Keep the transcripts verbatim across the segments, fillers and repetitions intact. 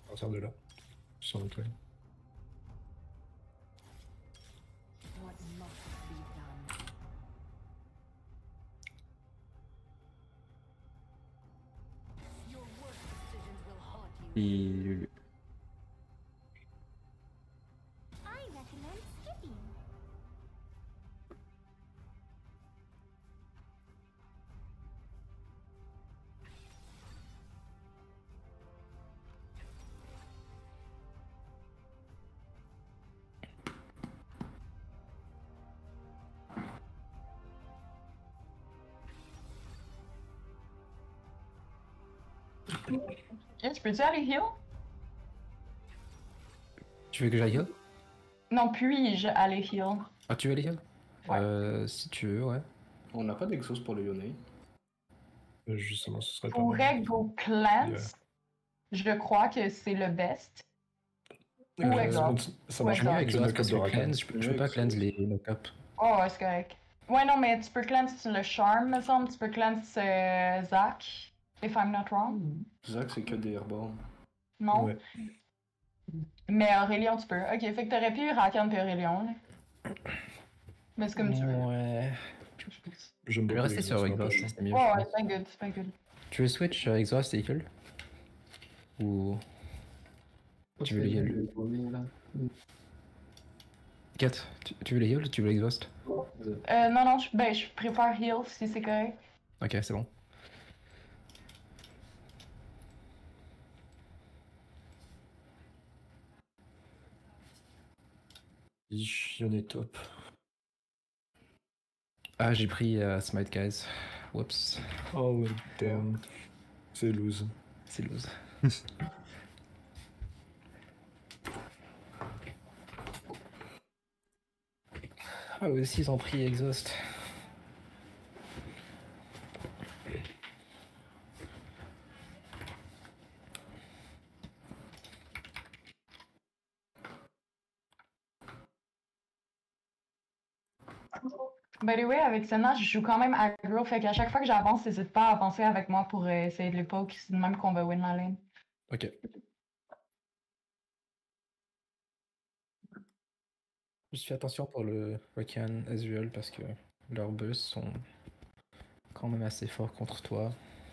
À partir de là. Sans le truc. Puis Lulu. Yes, peux-tu aller heal? Tu veux que j'aille heal? Non, puis-je aller heal? Ah, tu veux aller heal? Ouais. Euh, si tu veux, ouais. On n'a pas d'exhaust pour le Yone. Euh, Justement, ce serait pas Pour mal. Rego Cleanse, je crois que c'est le best. Ou Euh, exhaust. Ça Ou marche Mieux mieux exhaust. avec le exhaust knock-up parce de que Rakan. cleanse, je peux, je Mieux peux pas exhaust. cleanse les knock-up. Oh, ouais, c'est correct. Ouais, non, mais tu peux cleanse le charm, me semble. Tu peux cleanse euh, Zach, if I'm not wrong. Zach, c'est que des airborne. Non? Ouais. Mais Aurélien, tu peux. Ok, fait que t'aurais pu Rakan puis Aurélien. là. Mais c'est comme tu veux. Ouais. J'aime Je vais beaucoup rester sur l'exhaust, exhaust, moi, c'est mieux. Ouais, je ouais, pense. c'est pas good, c'est pas good. Tu veux switch euh, exhaust et heal? Ou tu veux les heal? Kat, tu, tu veux les heal ou tu veux l'exhaust? Euh, non, non, je, ben, je préfère heal si c'est correct. Ok, c'est bon. Yone est top. Ah, j'ai pris euh, Smite Guys. Whoops, Oh, damn. C'est loose. c'est loose. Ah, eux aussi, ils ont pris exhaust. By the way, avec Senna, je joue quand même aggro, fait qu'à chaque fois que j'avance, n'hésite pas à avancer avec moi pour euh, essayer de les poke, c'est de même qu'on va win la lane. Ok. Juste fais attention pour le Rakan as usual parce que leurs bursts sont quand même assez forts contre toi.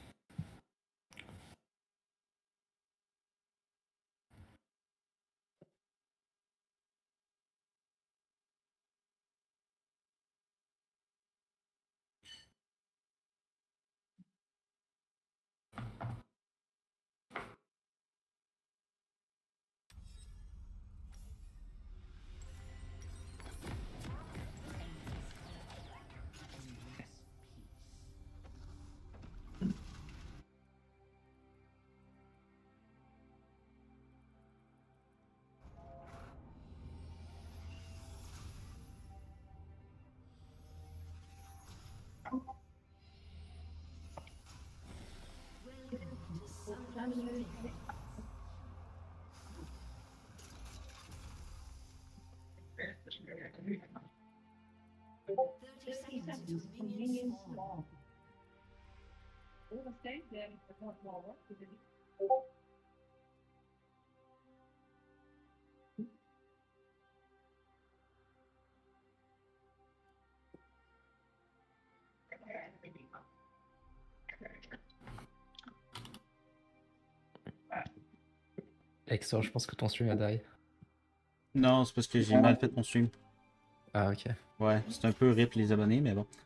Exor, je pense que ton stream a die. Non, c'est parce que j'ai mal fait mon stream. Ah, ok. Ouais, c'est un peu rip les abonnés, mais bon.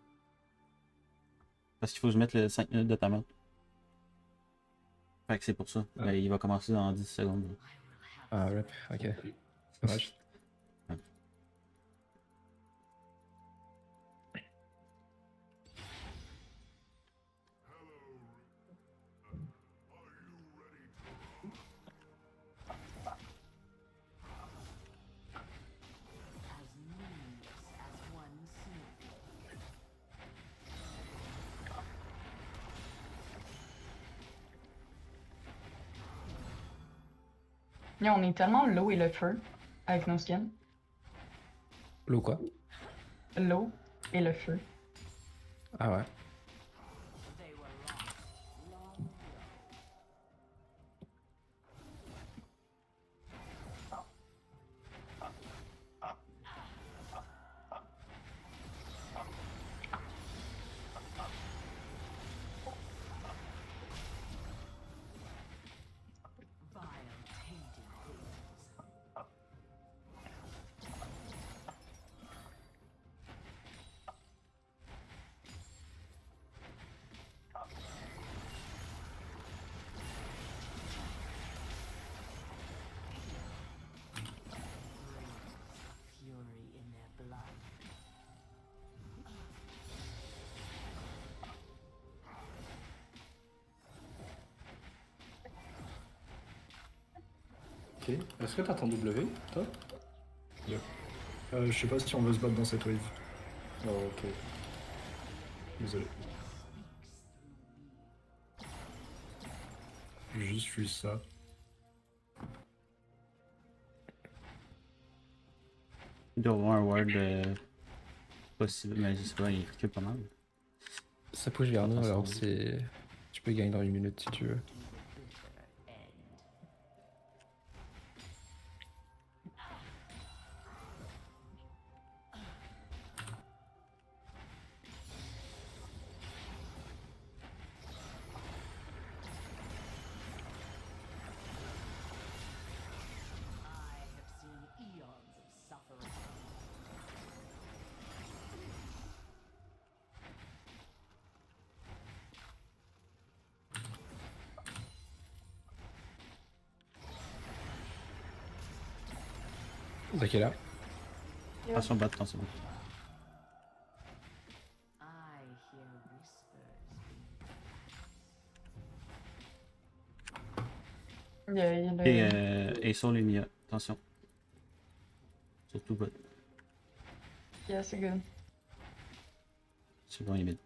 Parce qu'il faut que je mette le cinq minutes de timer. Fait que c'est pour ça. Ah. Ben, il va commencer dans dix secondes. Ah, rip, ok. Dommage. Yo, on est tellement l'eau et le feu avec nos skins. L'eau quoi? L'eau et le feu. Ah ouais. Ok. Est-ce que t'as ton W, toi? Euh, je sais pas si on veut se battre dans cette wave. Oh, ok. Désolé. Juste suis ça. Il doit avoir un ward euh, possible, mais je sais pas, il recule pas mal. Ça push vers nous, Attention. alors c'est. Tu peux gagner dans une minute si tu veux. Zach est là. Attention, battre, attention. Il y a, il y a le... Et euh, et sur les Mia, attention. Surtout bot. Yeah, c'est good. C'est bon, il est mid.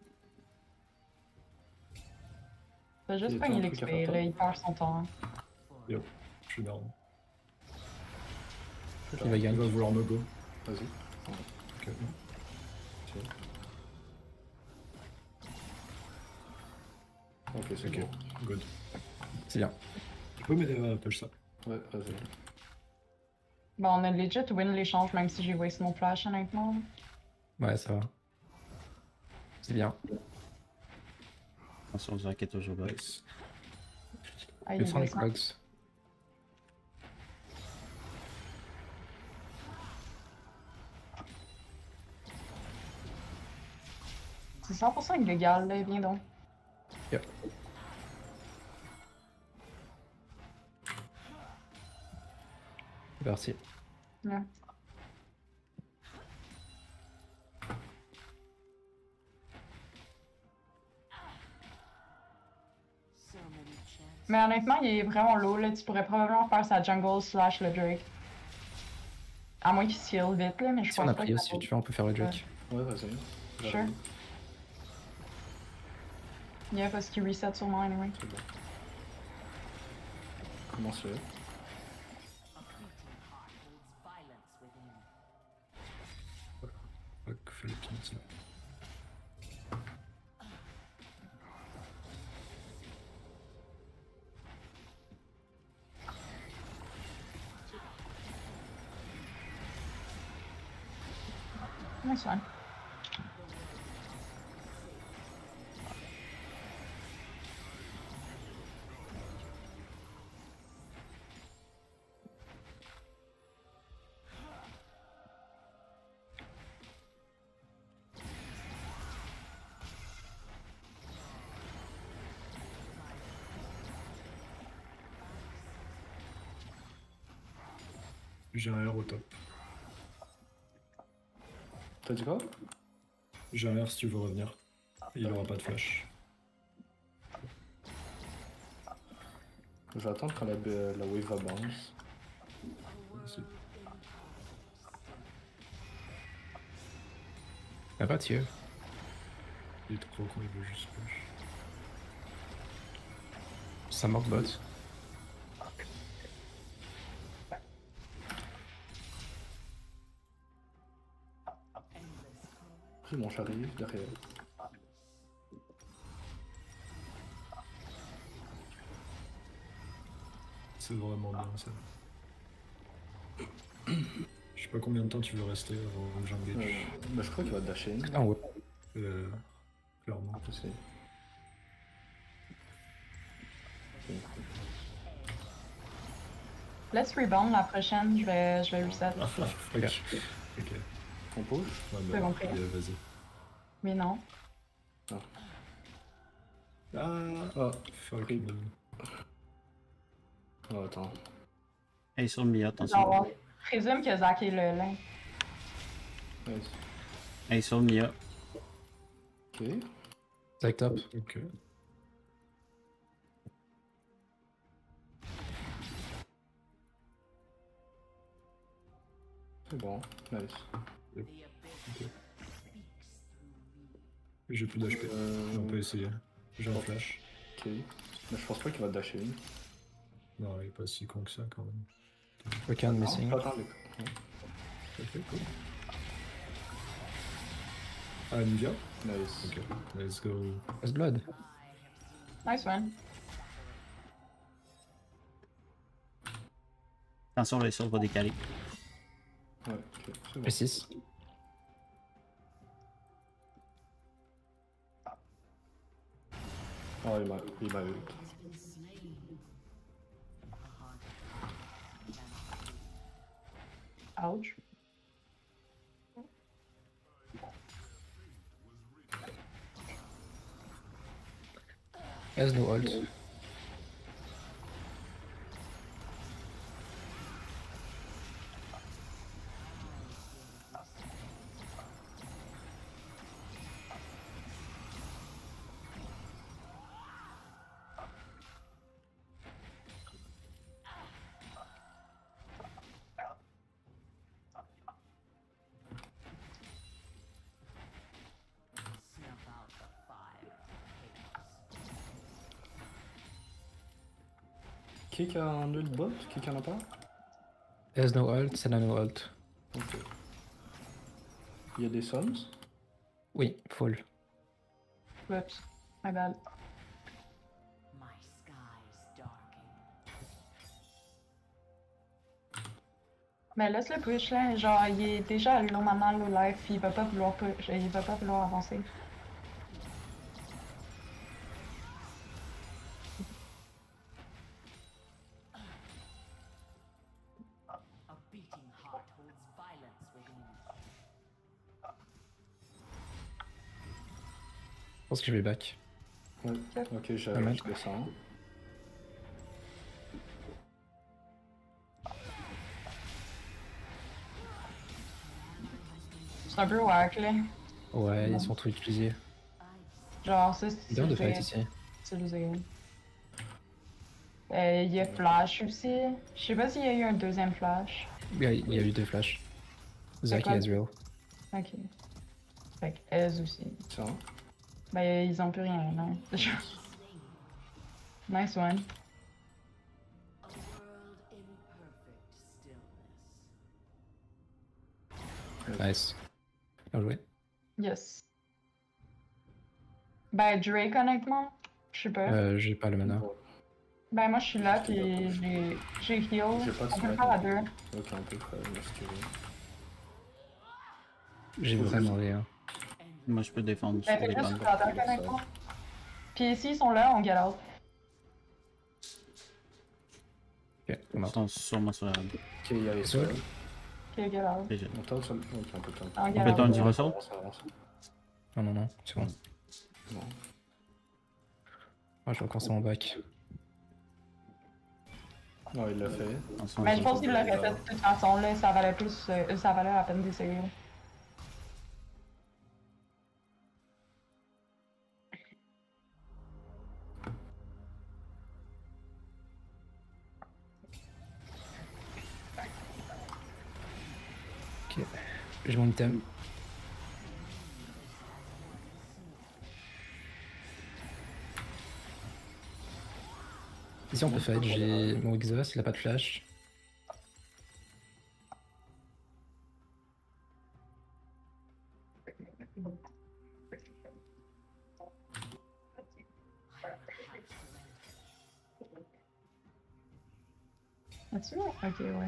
T'as juste Y a-t-il pas un mis truc à l'X P, faire, toi? là, il perd son temps. Yo, je suis down. Il va Il gagner. va vouloir me go. Vas-y. Ok. Ok, Ok, c'est Ok, bon. good. C'est bien. Tu peux m'aider à push ça? Ouais, vas-y. Bon, on a legit win l'échange, même si j'ai waste mon flash, honnêtement. Ouais, ça va. C'est bien. Attention, Zach est toujours bot. Nice. Ah, il Le sang les descend. cogs. C'est cent pour cent illégal, là, viens donc. Yep. C'est parti. Ouais. Mais honnêtement, il est vraiment low, là. Tu pourrais probablement faire sa jungle slash le Drake. À moins qu'il se heal vite, là, mais je Si on pense a pas pris que aussi, ça tu vois, on peut faire le Drake. Ouais, vas-y. Sure. J'arrive. Yeah, parce qu'il reset sur moi, anyway. C'est bon. Commence-le. Fuck, fais le pin, ça. Nice one. J'ai un R au top. T'as dit quoi? J'ai un R si tu veux revenir. Il aura pas de flash. Je vais attendre quand la, la wave va bounce. Vas-y. Y'a pas de tier. Il est trop con, il veut juste push. Ça manque bot. Pris mon j'arrive derrière. C'est vraiment bien ça. Je sais pas combien de temps tu veux rester avant que j'engage. Euh, bah, je crois qu'il va dash in. Ah ouais. Euh, clairement. Je sais. Let's rebound la prochaine, je vais, je vais reset. Ah, fuck. Ok. On push? Ouais, C'est bah, compris. euh, vas-y. Mais non. Ah, Ah, fuck. Rip. man. oh, attends. Et sur le Mia, attention. Alors, présume que Zach est le lin. Vas-y. Et sur le Mia. Ok. Zach top. Ok. C'est bon, nice. J'ai plus d'H P. Euh... On peut essayer. J'ai un flash. Ok. Mais je pense pas qu'il va dasher in. Non, il est pas si con que ça quand même. Weekend Non, missing. attends, les... Ok, cool. Ah, Nivea? Nice. Ok, let's go. First blood. Nice one. Attention, le sol va décaler. Ouais, ok, c'est bon. P six. Ah, il m'a il m'a eu. Ouch. Has no ult. Qui qui a un ult bot? Qui qui en a pas? Has no ult, c'est no ult. Ok. Il y a des sums? Oui, full. Whoops. My bad. Mais laisse le push là, genre il est déjà low mana, low life, il va pas vouloir push, il va pas vouloir avancer. Je pense que je vais back. Ouais. Ok, je, Pas mal. je descends. C'est un peu whack là. Ouais, ils sont trop utilisés. Genre ça c'est Bien de fight ici. utilisé. Euh, il y a flash aussi. Je sais pas s'il y a eu un deuxième flash. Il y a, il y a eu deux flashs. Zac et quoi? Ezreal. Ok. Fait que Ez aussi. Tiens. Ben ils ont plus rien non. Nice one. Nice. Bien joué. Yes. Ben Drake honnêtement, je sais pas. Euh, j'ai pas le mana. Ben moi je suis là puis j'ai j'ai heal. J'ai pas de On peut smite. faire à deux. Ok, on peut faire si tu veux. J'ai vraiment rien. Moi, je peux défendre. Ben fais sur les juste bandes. sur l'attaque honnêtement. Puis s'ils sont là, on get out. Ok, on Ils marche. sont sûrement sur la rame. Ok, il y a les Seul. seuls. Ok, get out. Déjà. On tente sur le... Ok, on peut tenter. On get On peut out. tenter du On ressort? avance, on avance. Non, non, non, c'est bon. Non. Moi, je recommence mon back. Non, il l'a fait. Ensemble, Mais je pense ensemble. qu'il l'aurait fait de toute façon là, ça valait plus, euh, ça valait la peine d'essayer. Ok. J'ai mon item. Ici on peut fight, j'ai mon exhaust, il a pas de flash. As-tu vu? Ok, ouais.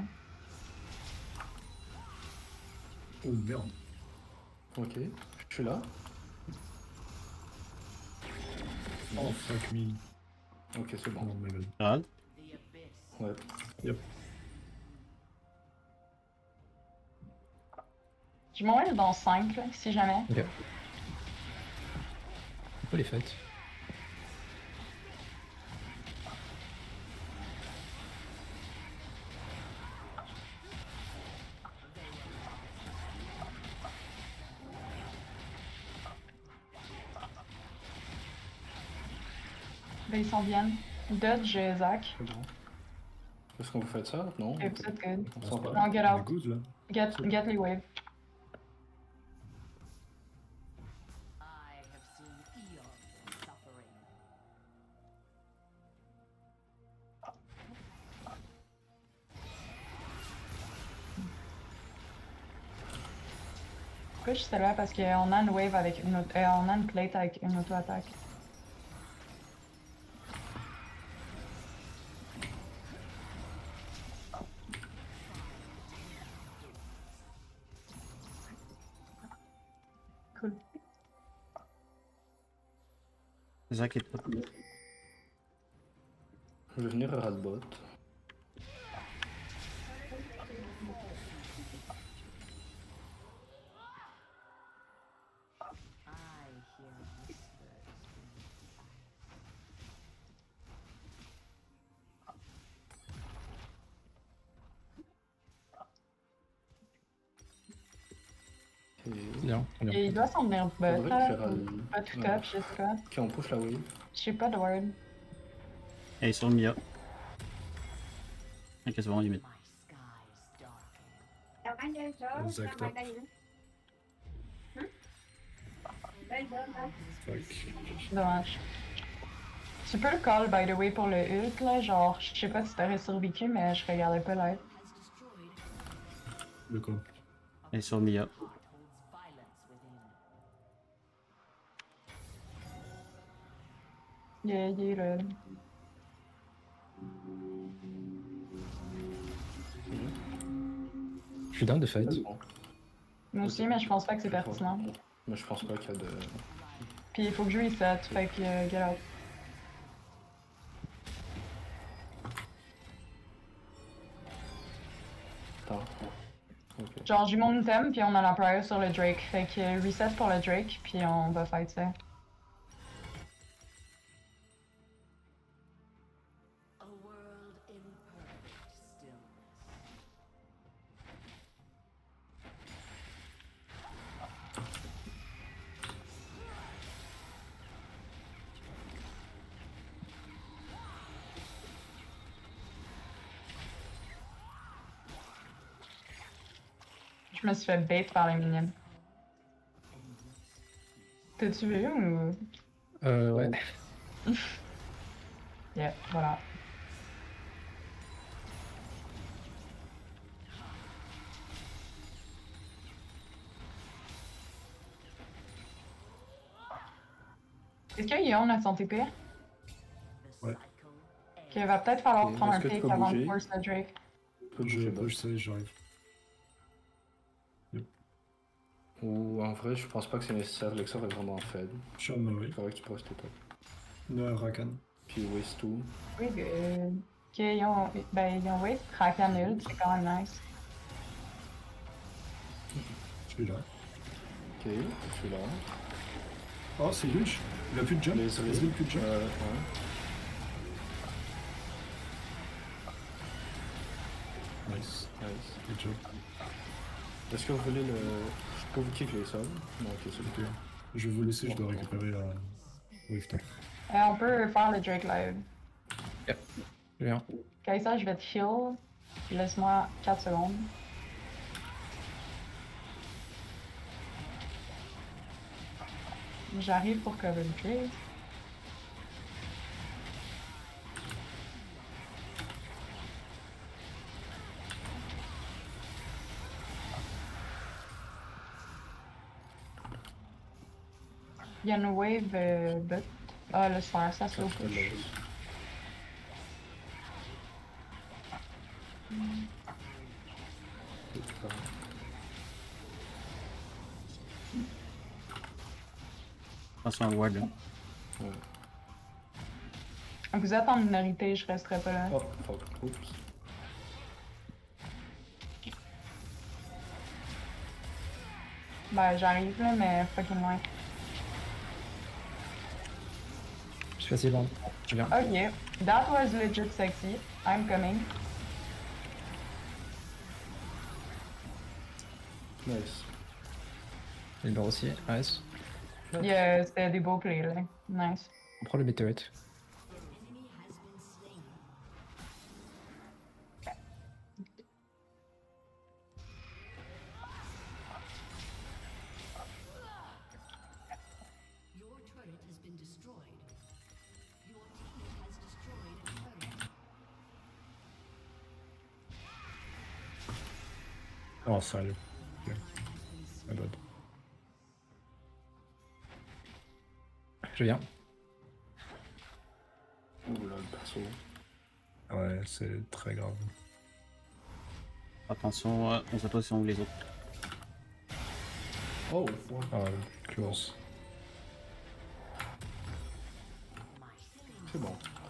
Oh merde. Ok, je suis là. Oh fuck me. Ok, c'est bon. Oh my god. Gérald? Ouais. Yep. Je m'en vais dans cinq là, si jamais. Ok. On peut les fight. Ben, ils s'en viennent. Dodge, Zach. C'est bon. Est-ce qu'on vous fait ça? Non. Okay, vous êtes good. On s'en va. Non, get On est out. good là. Get, get les waves. I have seen eons of suffering. Pourquoi je suis là? Parce qu'on a une wave avec une auto... euh, on a une plate avec une auto-attaque. Cool. Zach est top. Je vais venir à Radbot. I hear whispers. Et... Bien, bien. Et il doit s'en venir bot Faudrait là. que Feral- ou Pas tout Ouais. top, je sais pas. Ok, on push la wave. Je sais pas de word. Elle est sur le Mia. Ok, c'est bon, limite. My skies darken. Zach top. Fuck. Dommage. Tu peux le call by the way pour le ult là, genre je sais pas si t'aurais survécu mais je regardais pas live. Le quoi? Elle est sur le Mia. Holds violence within. Il est, il est là. Je suis down de fight. Bon. Moi aussi mais je pense pas que c'est pertinent. Mais je pense pas qu'il y a de... Puis il faut que je reset, fait que euh, get out. Attends. Ok. Genre j'ai mon item puis on a l'Empire sur le Drake, fait que euh, reset pour le Drake puis on va fight ça. A world in perfect stillness. Je me suis fait bait par les minions. T'as-tu vu ou... Euh, ouais. Yeah, voilà. Est-ce qu'il y a un T P? Ouais. Ok, il va peut-être falloir Ok, prendre un est-ce que tu pick peux avant de bouger? force le Drake. Tu peux Je bouger bot. push ça et j'arrive. Ou en vrai, je pense pas que c'est nécessaire. Lexor est vraiment faible. Je suis en ma way. Il faudrait que tu postes top. No, Rakan. Puis waste two. Oui, good. Ok, ils ont, ben, ils ont wait Kraken ult, c'est quand même nice. Je suis là. Ok, je suis là. Oh, c'est huge. Il a plus de jump. Les Il a plus de jump. Euh, ouais. Nice. Nice. Good job. Est-ce que vous voulez le... Je peux vous kick les sols? Non, ok, c'est Ok. bon. Je vais vous laisser, je dois récupérer la wave top. Euh, on peut faire le Drake live. Bien. Kaisa, je vais te heal. Laisse-moi quatre secondes. J'arrive pour cover le Drake. Il y a une wave euh, bot. Ah, le sphère, ça slow Quand je te push. laisse. Attention au ward là. Ouais. Vous êtes en minorité, je resterai pas là. Oh, fuck. Oups. Ben, j'arrive là, mais fucking loin. Je suis assez down. Je viens. Ok, that was legit sexy. I'm coming. Nice. Il meurt aussi. Nice. Yeah, c'était des beaux plays là. Nice. On prend le meteorite. Oh, sérieux. Ok. Ah, bad. Je viens. Oh là, le perso. Ouais, c'est très grave. Attention, euh, on sait pas si on les autres. Oh, ouais. Ah, close. C'est bon.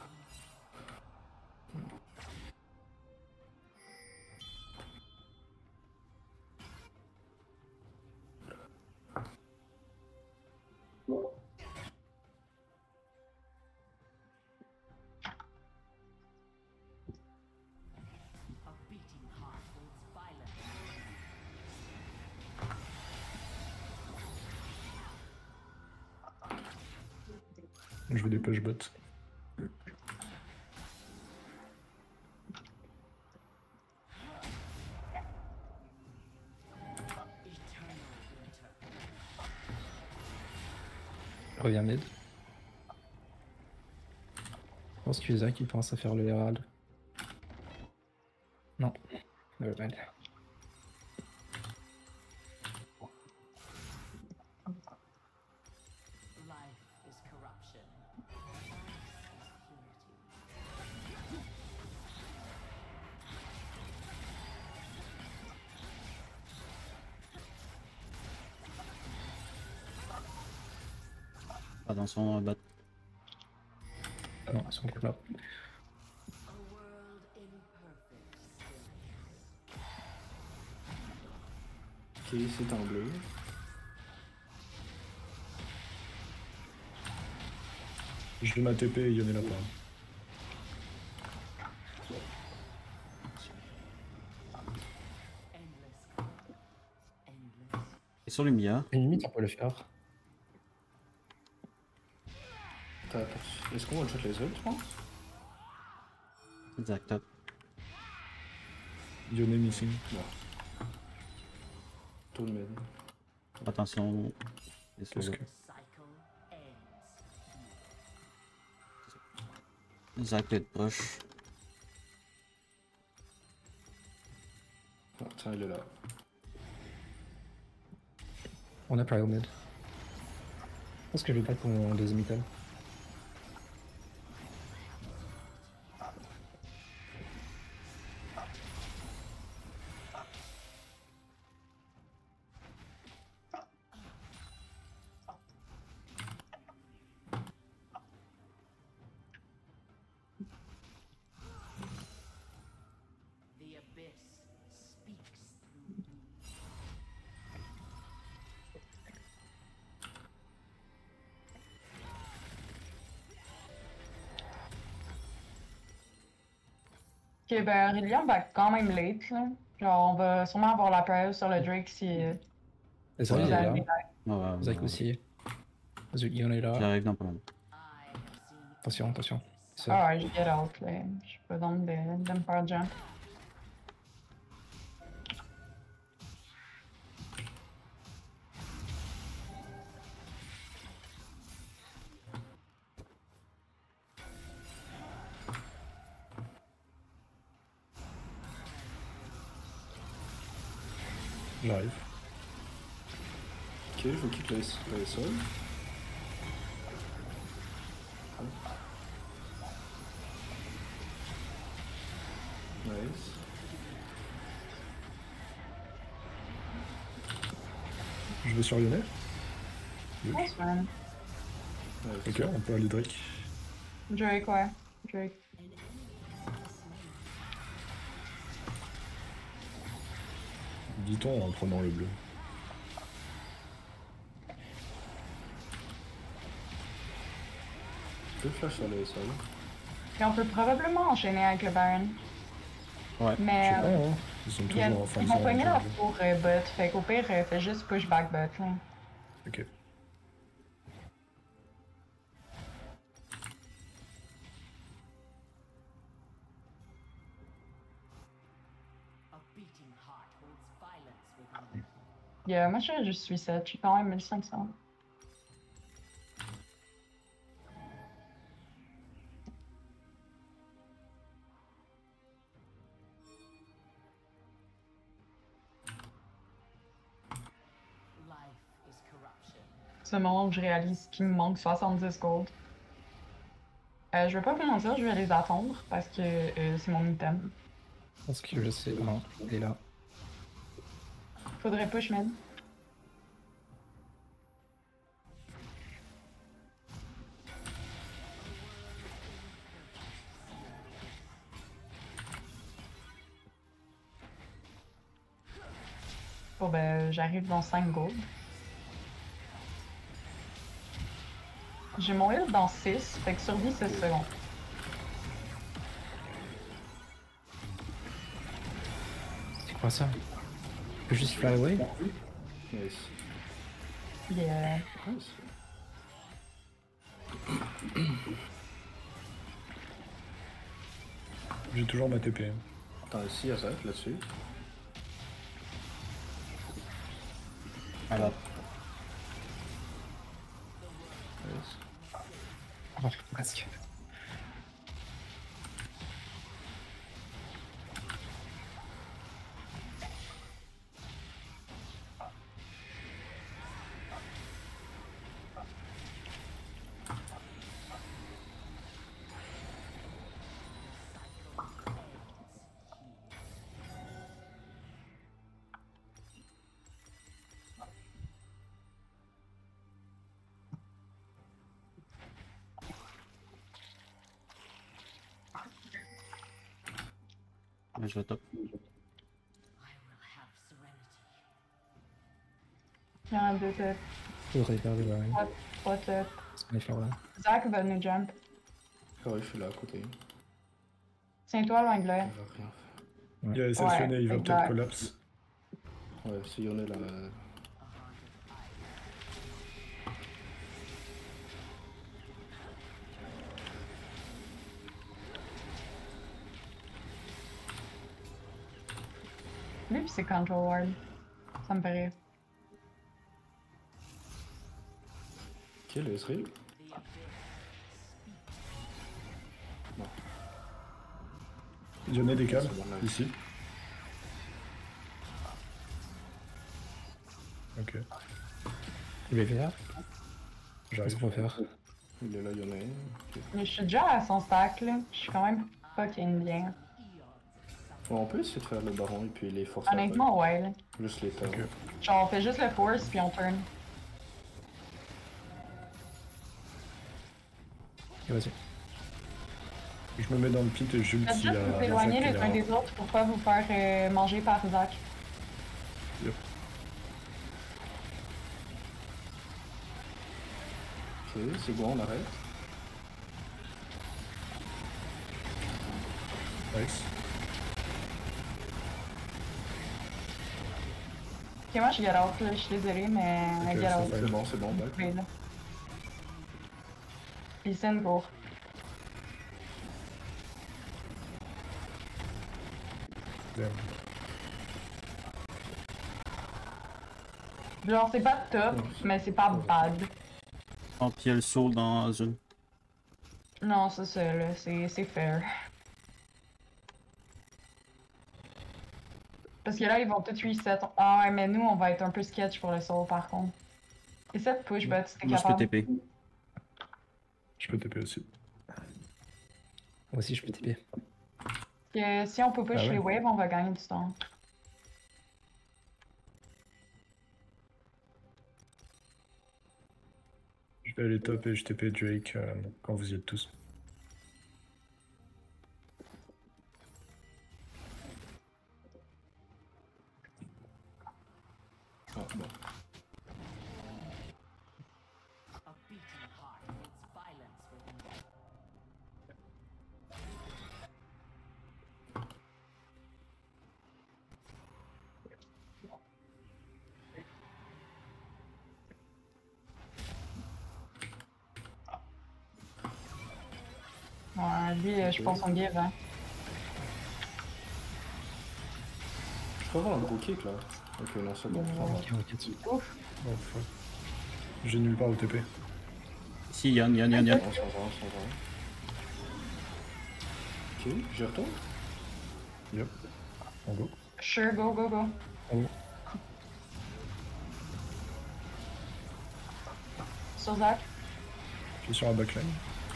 A beating heart holds violence. Je vais des push bot. Je reviens mid. Je pense qu'il y a qui pense à faire le Herald. Non. Nevermind. Life is corruption. Vice is purity. Attention, bat. Ah non, ils sont encore là. A world in perfect stillness. Ok, c'est en bleu. Je vais ma T P et Yone est là pas. Endless calm. Endless. Et sur le Mia, Une limite, on peut le faire. T'as- t'as- Est-ce qu'on one-shot les autres, tu penses? exact. Top. Yone est missing. Non. Tout le mid. Attention. Et sur Qu'est-ce le... que... The cycle ends. Zac peut être proche. Ah, tiens, il est là. On a prio mid. Je pense que je vais pas pour mon deuxième item. The abyss speaks through me. Ok, ben Aurélien va quand même late, là. Genre, on va sûrement avoir la période sur le Drake si. euh, Et ça, Ouais, il est ça là. arrive. Ouais, ouais, Zac ouais. aussi. Yone est là. J'arrive dans pas mal. I have seen Attention, attention. Ça. Ah ouais, je get out, là. Je suis pas dans de, de me faire jump. J'arrive. Ok, je vous quitte le, le sol. Nice. Je vais sur Yone. Nice, man. Nice. Ok, on peut aller Drake. Drake, ouais. Drake. Dit-on en prenant le bleu. Je peux flash sur le sol. Et on peut probablement enchaîner avec le Baron. Ouais. Mais. Je sais pas, euh, hein. Ils sont ils, toujours en fin de ils vont zone, pogner la donc, tour euh, bot, fait qu'au pire, euh, fais juste push back bot, là. Ok. a beating heart holds violence within. Yeah, moi, je, je suis sept, je suis quand même mille cinq cents. C'est le moment où je réalise qu'il me manque soixante-dix gold. Euh, je vais pas vous mentir, je vais les attendre parce que euh, c'est mon item. Je pense que je sais. Non, il est là. Faudrait push mid. Bon ben, j'arrive dans cinq gold. J'ai mon heal dans six, fait que sur dix, c'est secondes. C'est quoi ça? Je peux juste fly away? Nice. Yeah. Nice. J'ai toujours ma T P. Attends, ici, à ça, là-dessus. Alors, Nice. Oh, presque. je vais top. I will have serenity. Il y a un deux têtes. Faudrait faire des barils. Trois, trois têtes. C'est pas les faire là. Zach va nous jump. Ah ouais, je suis là à côté. Tiens-toi loin de là. Il va rien faire. Il a S S N, il va exact. peut-être collapse. Ouais, si on est là. euh, Lui pis c'est control ward. Ça me fait rire. Ok, le Ezreal. Yone décale, C'est bon, là. ici. Ok, Je vais faire. Qu'est-ce j'arrive. qu'on va faire? Il est là, il y en a un. Ok. Mais je suis déjà à son stack là. Je suis quand même fucking bien. Bon, on peut essayer de faire le baron et puis les forcer. Honnêtement, ouais. Là. après. Juste les turns. Ok. Genre, on fait juste le force puis on turn. Ok, vas-y. Je me mets dans le pit et je Faites s'il juste y a vous éloigner Zach les qui uns est des autres pour pas vous faire euh, manger par Zach. Ok, c'est bon, on arrête. Nice. Ok, moi je get out là. Je suis désolée, mais Ok, get ça out. fait. C'est bon, c'est bon, back. Oui, là. Listen pour. Damn. Genre, c'est pas top, mais c'est pas bad. Oh, puis il y a le soul dans Azul. Non, c'est ça, là. C'est c'est fair. Parce que là, ils vont tout reset. Ah ouais, mais nous, on va être un peu sketch pour le soul, par contre. Et cette push, bah, tu t'es Moi, je peux capable. T P. Je peux T P aussi. Moi aussi, je peux T P. Que si on peut push Ah ouais? les waves, on va gagner du temps. Je vais aller top et je T P Drake euh, quand vous y êtes tous. Ah, bon. A beating heart needs violence within. Ouais, lui, euh, je pense qu'on give, hein. Je peux avoir un gros kick là. Ok, non, c'est bon. ça va. Ok, ok, dessus. Ouf. Oh fuck. J'ai nulle part au T P. Si, Yann, Yann, Yann, Yann. On s'en va, on s'en va. Ok, j'y retourne. Yep. On go. Sure, go, go, go. sur Zach. Je suis sur la backline.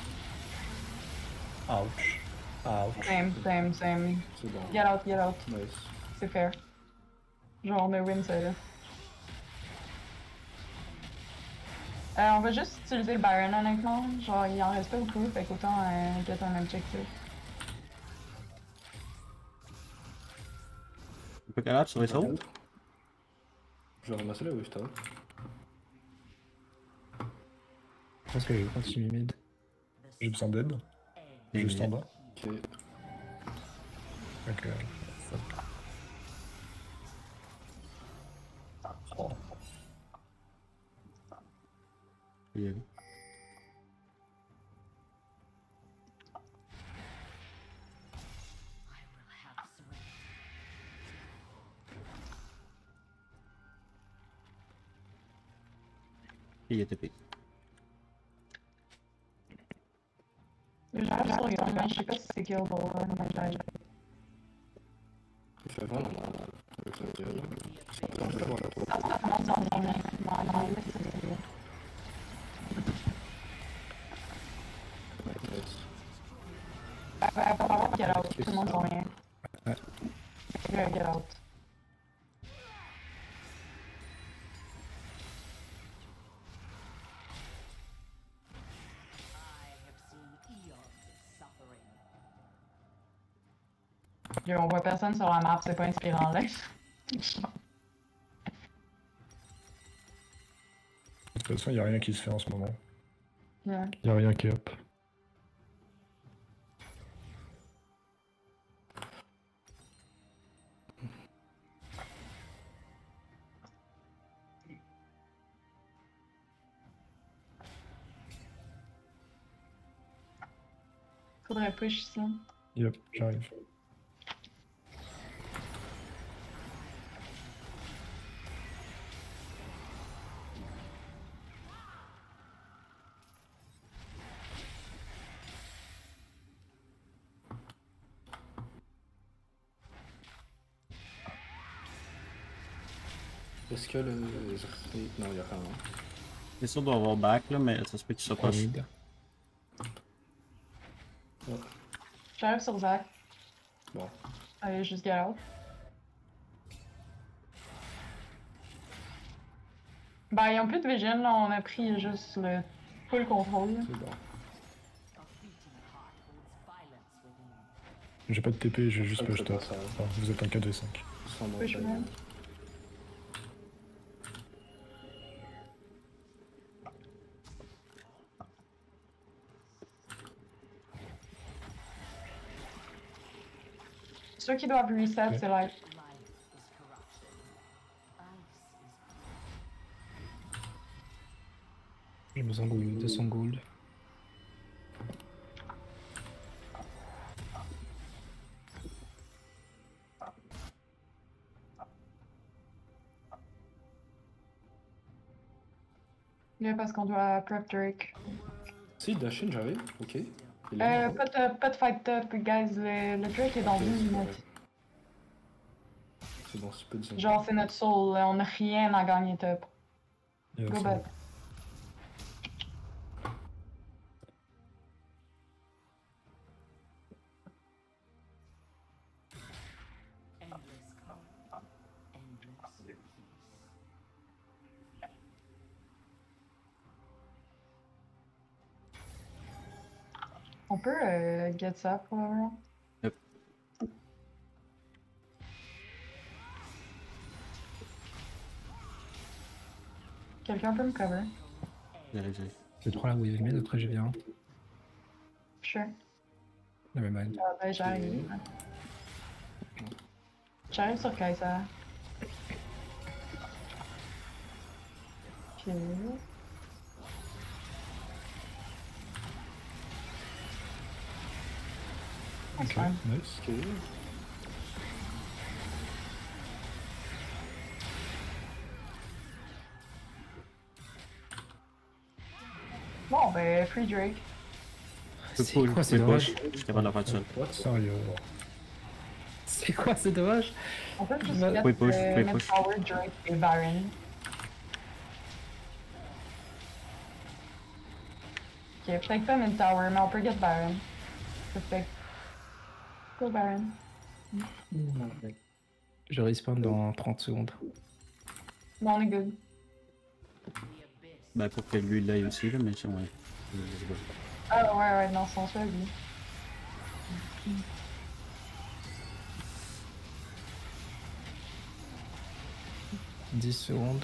Ouch. Ouch. Same, same, same. C'est bon. Get out, get out. Nice. C'est fair. Genre, on a win ça là. Euh, on va juste utiliser le Baron honnêtement. Genre, il en reste pas beaucoup, fait qu'autant euh, get un objectif. On peut qu'à sur les sauts? Je vais ramasser la wish top. Je pense que je vais continuer mid. J'ai besoin d'aide. Et Juste en bas. Ok. Donc, euh, oh. Il y a- Il est épée. J'arrive sur le gars, je sais pas si c'est kill ball, mais j'arrive. Il fait vraiment mal avec sa gueule. Attends, je vais voir la trop. Ça commence dans le moment. Non, non, là, c'est bien. Nice. Elle va falloir get out, tout le monde s'en vient. Ouais. Ouais, get out. Yo, on voit personne sur la map, c'est pas inspirant là. De toute façon, il n'y a rien qui se fait en ce moment. Yeah. Il n'y a rien qui est up. Faudrait push ici. Yep, j'arrive. Est-ce que le. Non, il y a rien. C'est sûr doit avoir back là, mais ça se peut que tu sois pas. Mid. J'arrive sur Zach. Bon. Allez, juste get out. Ben, ils ont plus de vision, là, on a pris juste le full contrôle. C'est bon. J'ai pas de T P, j'ai juste Ah, push c'est top. pas ça. Enfin, vous êtes un quatre v cinq. Sans mon Push taille. man. Ceux qui doivent reset, Ok. c'est like. J'ai besoin de deux cents gold. Yeah, parce qu'on doit prep Drake. Si, Dashin, j'arrive. Ok. Il est Euh, là. pas de, pas de fight top, guys. Le, le Drake est dans Ok, deux c'est minutes. correct. C'est bon, c'est peu de zone. Genre, c'est notre soul. On a rien à gagner top. Yeah, Go c'est back. bon. On peut euh, get ça probablement. Yep. Quelqu'un peut me cover? J'arrive, j'arrive. Je prends la wave mid, après je viens. Sure. Never mind. Ah, ben, j'arrive. J'arrive sur Kaisa. Ok. Ok, fine. nice. Ok. Bon, ben, free Drake. Peu C'est cool, quoi ces peu push. dommages? Je suis capable de faire ça. What? Sérieux. C'est quoi ces dommages? On peut juste Ouais. get Oui, push, euh, oui, mid push. power Drake et Baron. Ok, peut-être pas mid tower, mais on peut get Baron. Perfect. Go Baron. Je respawn dans trente secondes. Bon, on est good. Ben, pour que lui il l'aille aussi, là, mais ça, ouais. Ah ouais, ouais, dans ce sens-là, lui. dix secondes.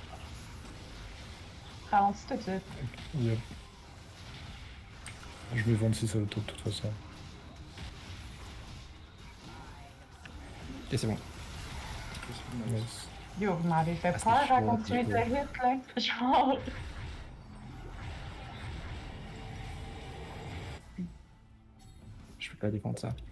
Ralentis tout de suite. Yep. Je vais vendre si ça auto de toute façon. Et c'est bon. Nice. Yo, vous m'avez fait Ah, c'est peur à chaud, continuer c'est de hit, là. Genre. Je peux pas défendre ça.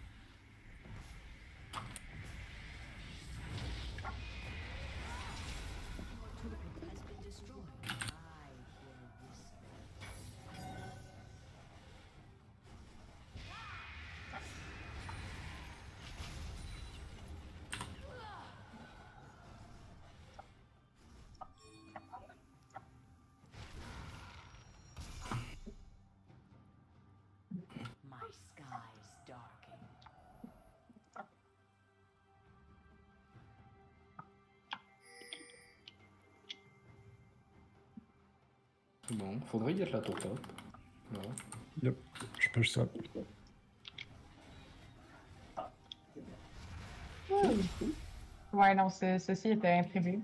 My skies darken. C'est bon, faudrait get la tour top. Voilà. Yep. Je push ça. Ouais, non, ce- ceci était imprévu.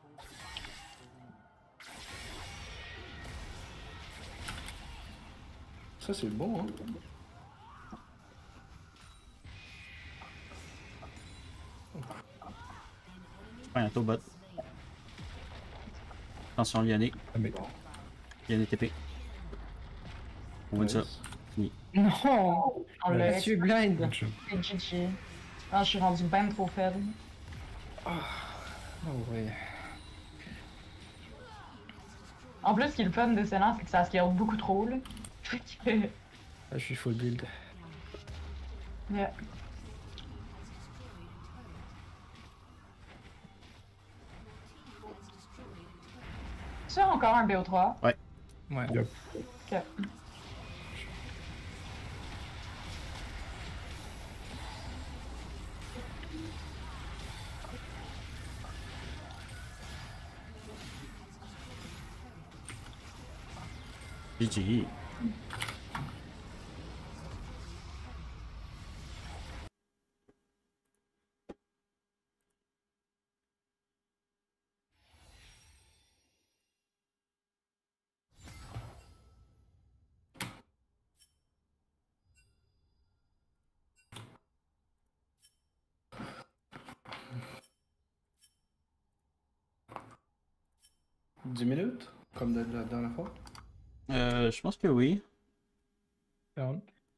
Ça c'est bon, hein. Ouais, un bot. Attention, Lyonnais. Ah, mais Lyonnais T P. On voit ça. Nice. Fini. Non! On l'a Monsieur blind! good job. fait G G. Ah, je suis rendu ben trop faible. Oh ouais. En plus, ce qui est le fun de Célan, c'est que ça scale beaucoup trop, là. Fait que. Ah, je suis full build. Yeah. Tu as encore un B O trois? Ouais. Yep. Ok. G G. dix minutes, comme de la dernière fois. Euh, je pense que oui. Down.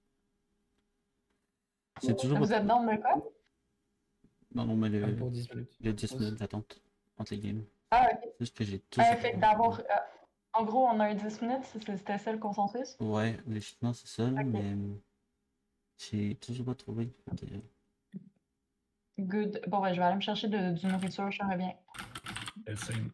C'est toujours. Vous êtes dans le quoi? Non, non, mais Ah, le, pour dix minutes. le dix minutes d'attente entre les games. Ah, ok. C'est juste que j'ai Euh, toujours. fait que d'avoir. euh, en gros, on a un dix minutes, c'est- c'était ça le consensus? Ouais, logiquement c'est ça, là, Ok. mais j'ai toujours pas trouvé. Fait que- Good. Bon, ben, je vais aller me chercher de, du nourriture, je reviens. Yeah, same.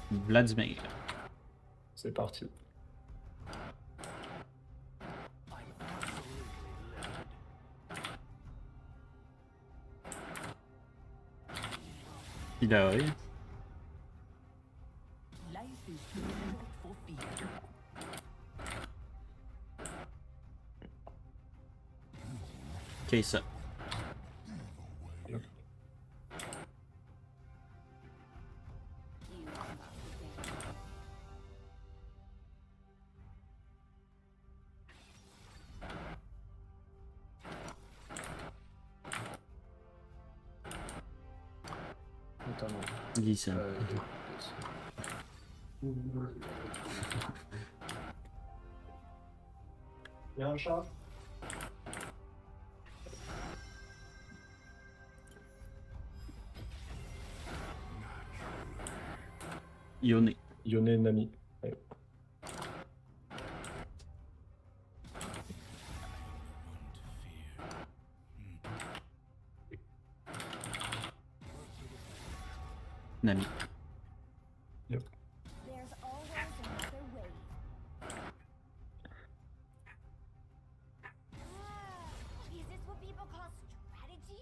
Vladimir. C'est parti. Il a oui. Ok, ça. Notamment. Lee Sin. Euh, Il y a un chat. Yone. Yone Nami. Ouais. Nami. Yep. There's always another way. Ah, is this what people call strategy?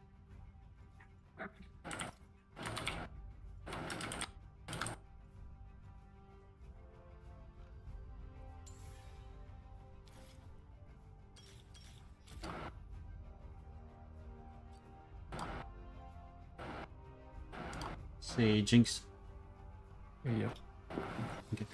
C'est Jinx. Oui, yep. Ok.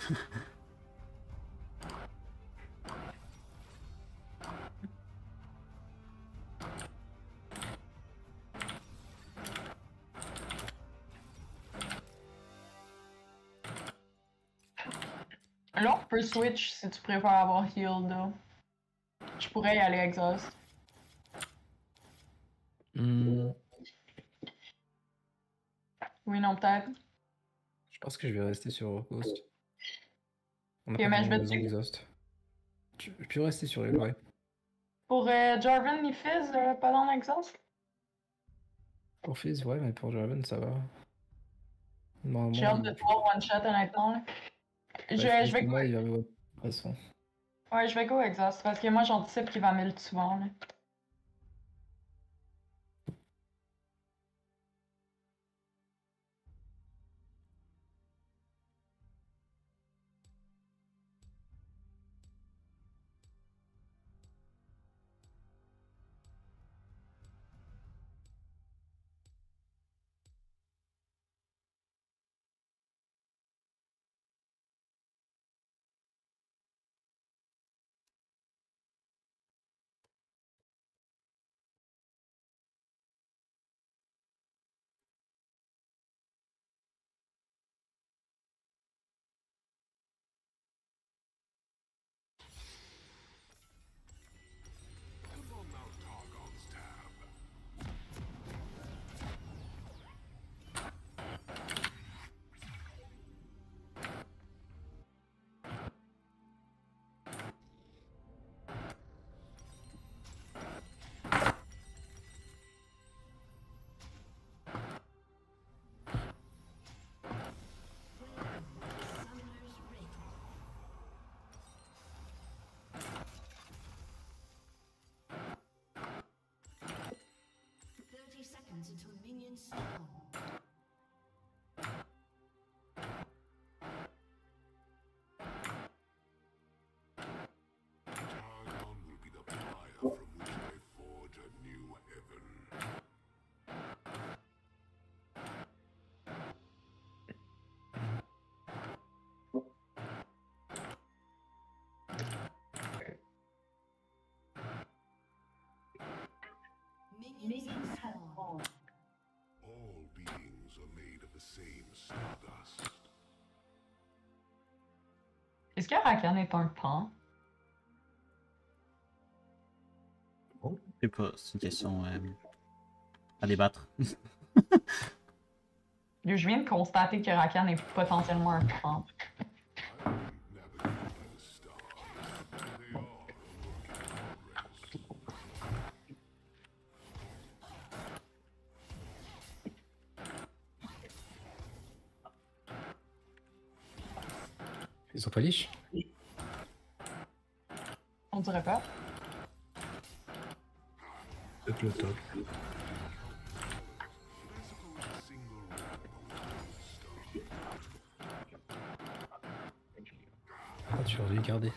Là, on peut switch si tu préfères avoir heal, là. Je pourrais y aller exhaust. Hmm, Oui, non, peut-être. je pense que je vais rester sur Ghost. On n'a Ok, pas mais je vraiment vais besoin te- d'exhaust. Tu je peux rester sur elle, ouais. Pour euh, Jarvan et Fizz, euh, pas dans l'exhaust? Pour Fizz, ouais, mais pour Draven, ça va. Normalement, J'ai hâte de il... te voir one shot, honnêtement. Là. Je, bah, je vais go... moi, il va me... De toute façon. Ouais, je vais go exhaust parce que moi, j'anticipe qu'il va m'ult souvent. Là. thirty seconds until minions spawn. Targon will be the fire from which I forge a new heaven. Minions spawn. All beings are made of the same stardust. Est-ce que Rakan est un pan? Je sais pas, c'est une question euh, à débattre. Je viens de constater que Rakan est potentiellement un pan. Navigated by the stars, they are a work in progress. Ils sont pas liche? On dirait pas. Peut-être le top. Ah, tu aurais dû garder.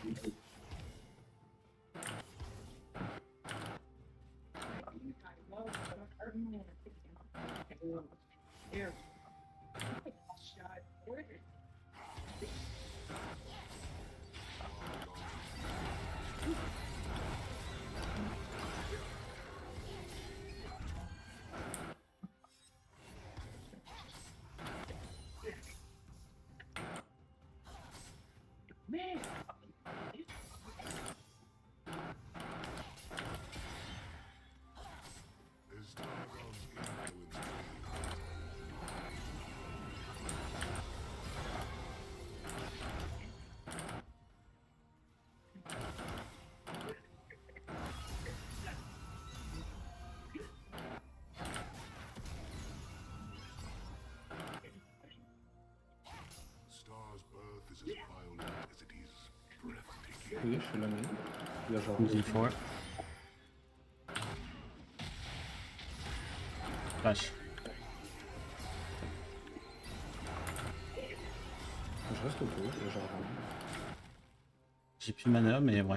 Oui, je suis la même. Il y a genre. D four. Flash. Je reste autour, il y a genre. J'ai plus de mana, mais ouais.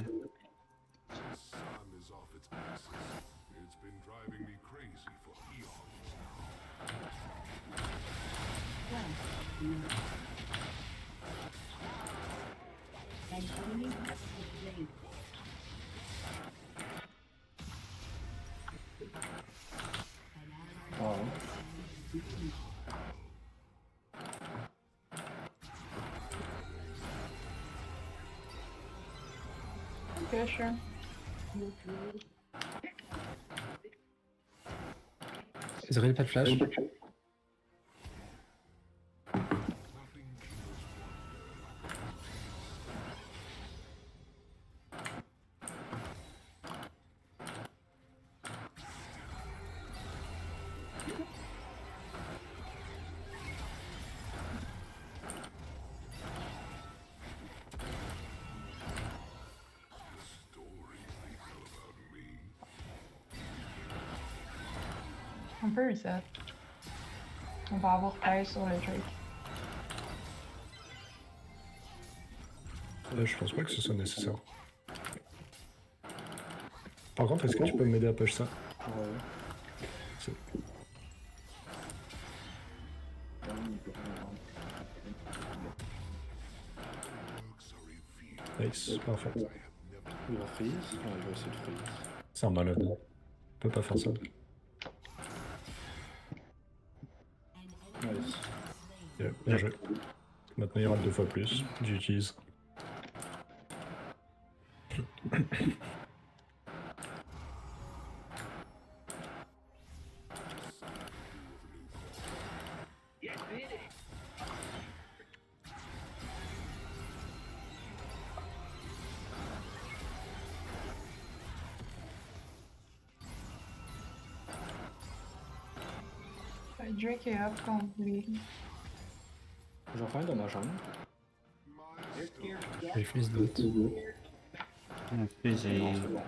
Ah ouais. Ok, sure. Ezreal, pas de flash. On peut reset. On va avoir paix sur le Drake. Là, je pense pas que ce soit nécessaire. Par contre, est-ce que tu peux m'aider à push ça? Ouais. C'est- Nice, parfait. Il va freeze. Ouais, il va essayer de freeze. C'est un malade. On peut pas faire ça. Nice. Yeah, bien joué. Maintenant, il y aura deux fois plus. G G's. Ouais, Drake est up contre lui. J'en fais un dans ma jambe. J'ai fleece d'autres. En plus, j'ai. Non, c'est bon.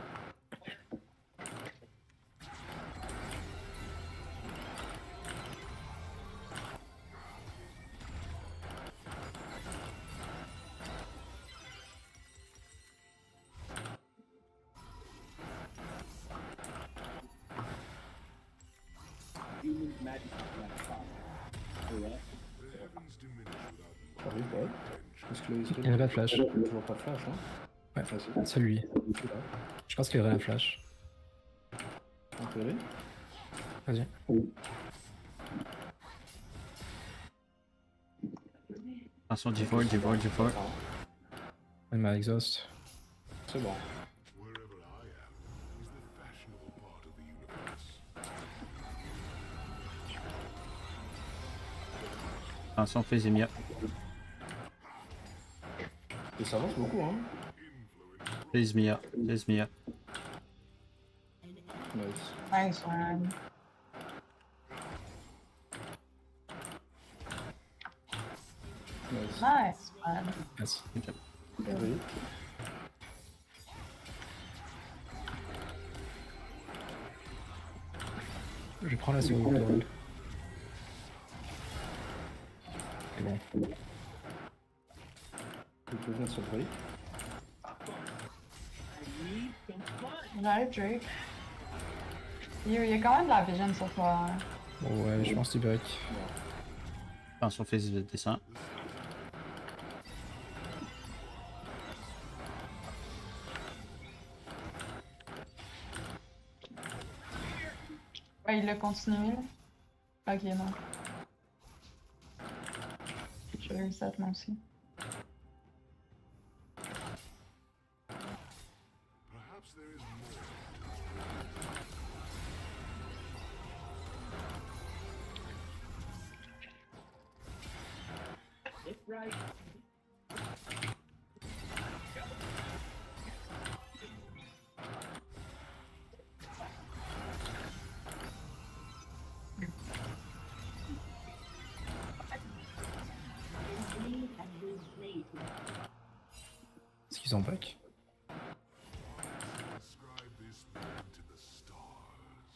J'arrive pas. Est-ce que là, Il y en a pas de flash. Toujours pas de flash, hein? Ouais, Vas-y. celui. Je pense qu'il y aurait la flash. Enterré. Vas-y. Attention, D four, D four, D four. Elle m'a exhaust. C'est bon. Attention, fais Zemia. Et ça avance beaucoup, hein? Fais Zemia, fais Zemia. Nice. Nice one. Nice. Nice, man. Merci. Oui. Je prends la seconde tour. C'est bon. Il peut venir sur Drake. J'arrive, Drake. Il y a quand même de la vision sur toi. hein. Bon, ouais, je pense qu'il break. Attention, fils, il descend. Ouais, il l'a continué. là. Ok, non. Je vais reset moi aussi. Perhaps there is more. Est-ce qu'ils ont back? Ascribe this man to the stars.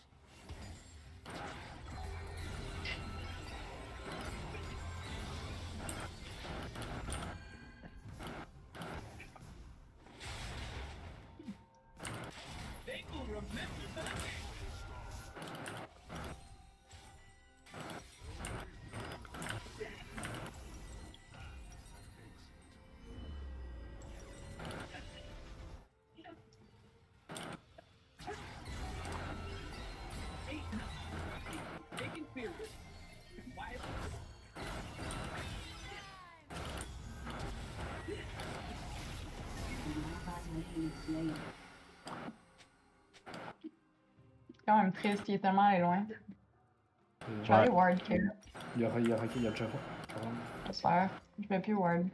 Quand même triste, il est tellement allé loin. Euh, Je vais aller ward care. Il y a il y a Raki, il y a Jara. J'espère. Je vais plus ward.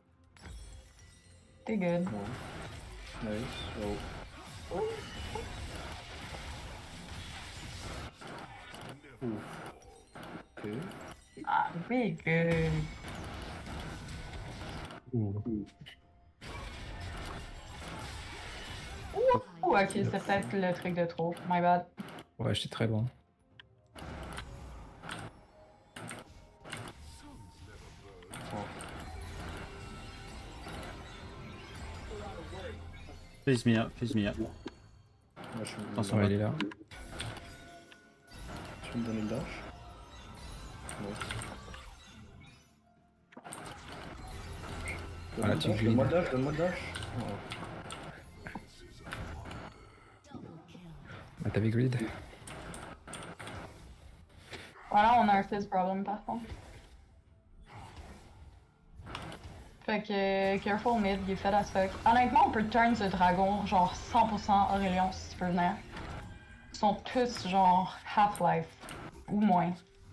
T'es good. Ouais. Nice. Oh. Ouf. Ok. Ah, be good. Ouh. Ouh, ok, c'était peut-être le truc de trop. My bad. Ouais, j'étais très loin. Please me up, please me up. Moi, je suis Attention, Ouais, il est là. Tu peux me donner le dash? Nice. Voilà, Donne-moi tu le dash, glisses. donne-moi le dash, donne-moi le dash. Oh. Bah, t'avais grid. Voilà, on a un fizz problem par contre. Fait que, careful mid, il est fait as fuck. Honnêtement, on peut turn ce dragon, genre cent pour cent Aurélien si tu peux venir. Ils sont tous genre Half-Life, ou moins.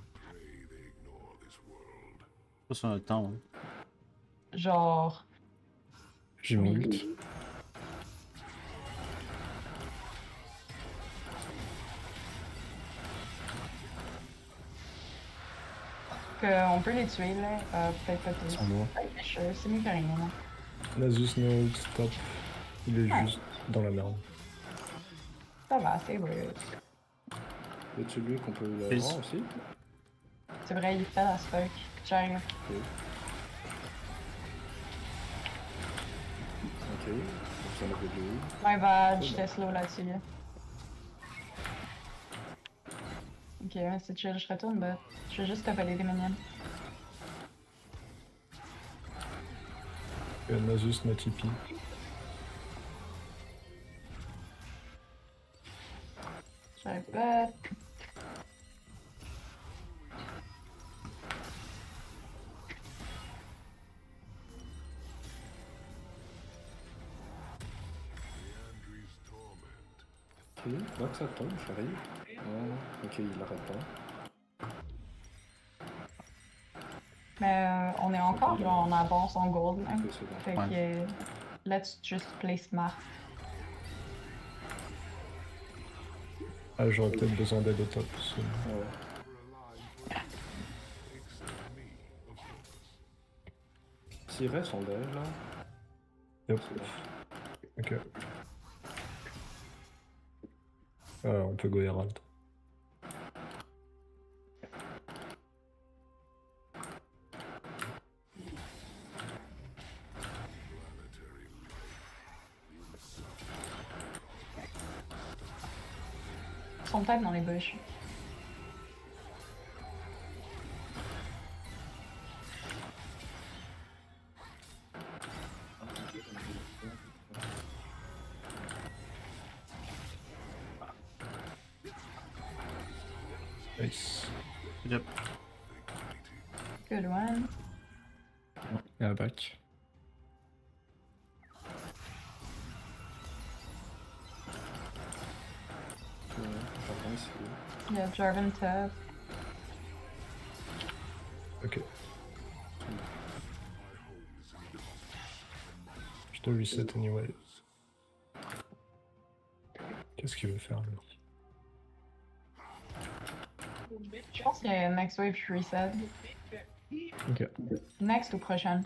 Pas sur le temps. Hein. Genre, J'ai mon ult. que on peut les tuer là, euh, peut-être pas Ils tous. sont lourds. Ouais, sure, c'est mieux que rien. Là. Nasus no ult, stop. Il est Ouais. juste dans la merde. Ça va, c'est vrai. Y a celui qu'on peut Please. l'avoir aussi? C'est vrai, il est fait as fuck. J'arrive. Ok. Ok. Donc ça en avait deux. My bad, j'étais slow là-dessus. Là. Ok, ouais, c'est chill, je retourne, but je vais juste te voler des minions. Euh, Nasus no T P. J'arrive pas. Leandri's torment. Ok. Là que ça tombe, j'arrive. Oh. Ok, il arrête pas. Mais euh, on est encore genre en avance en gold. Là. Ok, c'est bon. Fait Ouais. que. Let's just play smart. Ah, j'aurais peut-être besoin d'aide au top. parce que- Ouais. Never alive for except me, of course. S'il reste, on lève là. Yep. C'est bon. Ok. Euh, on peut go Herald. Ils sont peut-être dans les bush. Nice. Good job. Good one. Il y a un back. Ouais, j'entends ici. Il y a Jarvan top. Ok. Je te reset anyway. Qu'est-ce qu'il veut faire lui? Je pense qu'il y a Next Wave Reset. Ok. Next ou prochaine?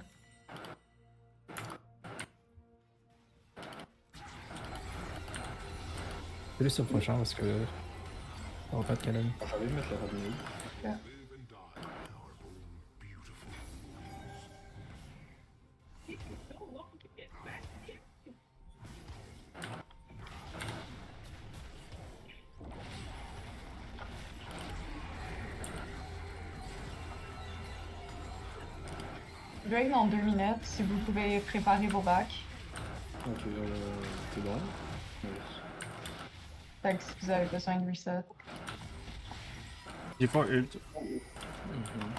C'est lui sur le prochain parce que. On aura pas de canon. Ah, j'avais mettre le revenu. Live and die in our own beautiful Drake dans deux minutes, si vous pouvez préparer vos bacs. Ok, euh, t'es bon? Nice. Fait que si vous avez besoin de reset. J'ai pas ult. Mhm.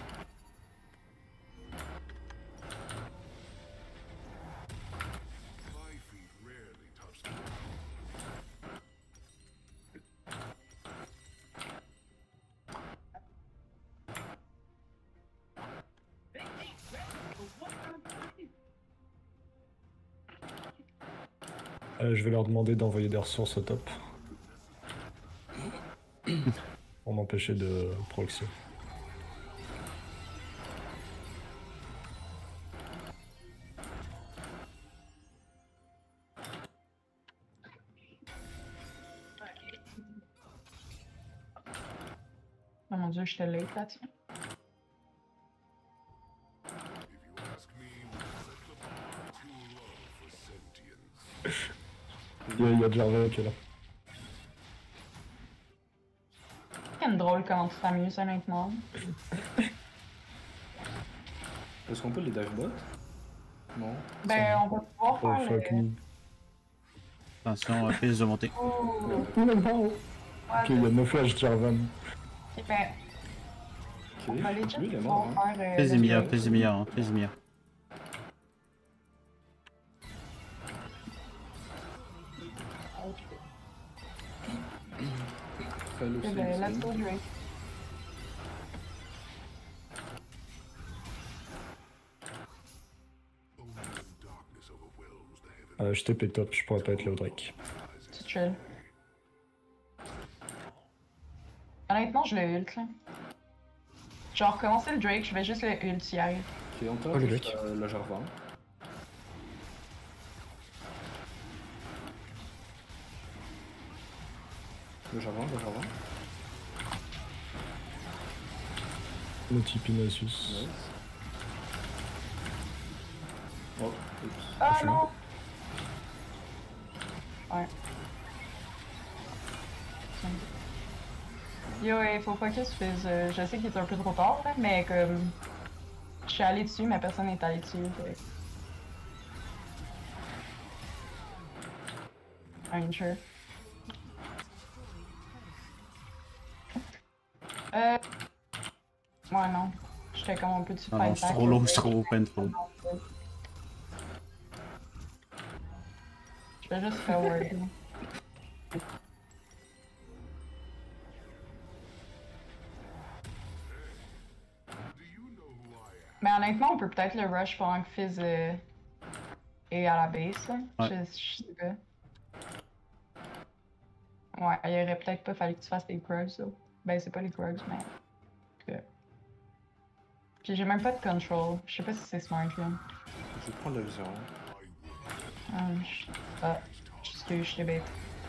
my feet rarely touch the ground. Euh, je vais leur demander d'envoyer des ressources au top. Pour m'empêcher de proxy. Oh mon dieu, j'étais late là-dessus. If you ask me, we set the bar too low for sentience. Il y a, il y a Jarvan qui est là. C'est une drôle comment tu t'amuses, honnêtement. Est-ce qu'on peut les dive bot? Non. Ben, on va pouvoir Oh faire fuck le... me. Attention, euh, piste de montée. Oh, Ok, il y a no flash Jarvan. ok, ben, Ok, on va lui legit il est mort. pouvoir Hein. faire... euh, Piste le- Emilia, piste Emilia, hein, piste Emilia. Fais le Eh aussi. ben, let's go Drake. Only when darkness overwhelms the heaven. Euh, je T P top, je pourrais pas être là au Drake. Tu chill. Honnêtement, je le ult, là. Genre, commencer le Drake, je vais juste le ult s'il arrive. Ok, on Oh, le peut Drake. euh, le Jarvan. Le Jarvan, le Jarvan. Le Tipeee Nasus. Nice. Oh, oups. Ah je non! Ouais. Yo, il faut pas que je fasse. euh, je sais qu'il est un peu trop tard, là, mais comme. Je suis allée dessus, mais personne n'est allé dessus. fait- I'm sure. Euh. Ouais, non. J'étais comme un peu dessus Non, non, je suis trop low, je suis trop open trop. Je vais juste forward. là. Do you know who I am? Mais honnêtement, on peut peut-être le rush pendant que Fizz euh, est à la base. Là. Ouais. Je, je sais pas. Ouais, il aurait peut-être pas fallu que tu fasses les Krugs. là. Ben, c'est pas les Krugs, mais. que- Puis j'ai même pas de control. Je sais pas si c'est smart là. Je vais prendre la vision. Ah, je... ah, excuse, je t'ai bête.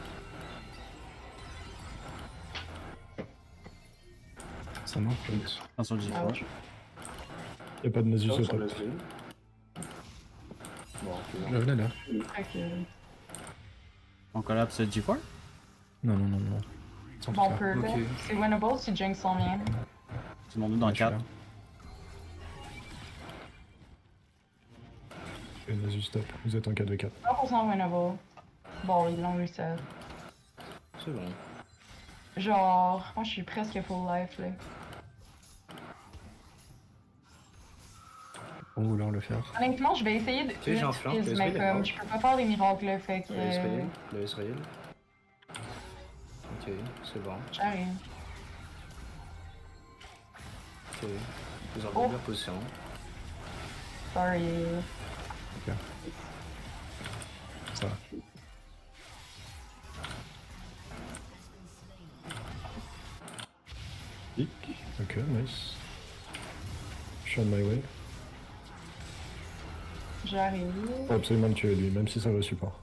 Ça marche. oui. Attention, j'y Ah, crois. ouais. Y'a pas de Nasus Ça, au sur top. la ville. Bon, ok. Là, là, là. Ok. On collapse G quatre? Non, non, non, non. Sans Bon, tout faire. peut Ok. C'est winnable si Jinx s'en vient. Tout le monde est dans Ouais, je suis quatre. là. Et Nasus top. Vous êtes en quatre v quatre. cent pour cent winnable. Bon, ils l'ont reset. C'est bon. Genre, moi je suis presque full life là. Pour vouloir le faire. Honnêtement, je vais essayer de Ok, j'en flanque, Fizz, le mais Israël est comme mort. je peux pas faire des miracles là, fait que. Le Israël. Le Israël. Ok, c'est bon. J'arrive. Ok. Ils ont Oh. leur position. Sorry. Ça va. Pique. Ok, nice. Je suis on my way. J'arrive. Faut absolument le tuer lui, même si ça va support.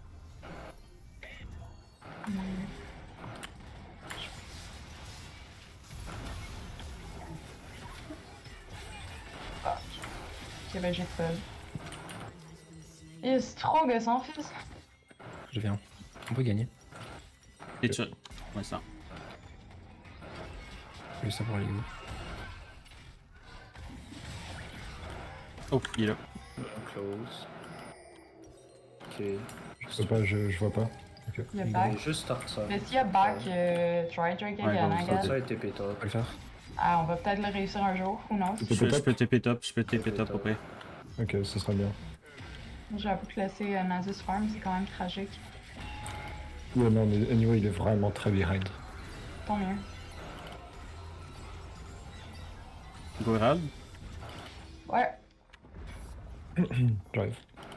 Ok, ben j'ai fait. Et c'est trop gossant, fils. Je viens. On peut gagner. Et tu. Ouais, ça. Je veux savoir les où. Oh, il est là. Close. Ok. Je sais pas, je, je vois pas. Ok. Il y a Il back. Et juste start ça. Mais s'il y a back, euh, try Drake Ouais, again, bon, I ça, guess. Ça a été pétard. On peut le faire. Ah, on va peut-être le réussir un jour, who knows. Je peux, je peux T P top, je peux T P top top. après. Ok, ça sera bien. J'avoue que laisser euh, Nasus farm, c'est quand même tragique. Ouais, non, mais anyway, il est vraiment très behind. Tant mieux. Go Herald. Ouais. J'arrive.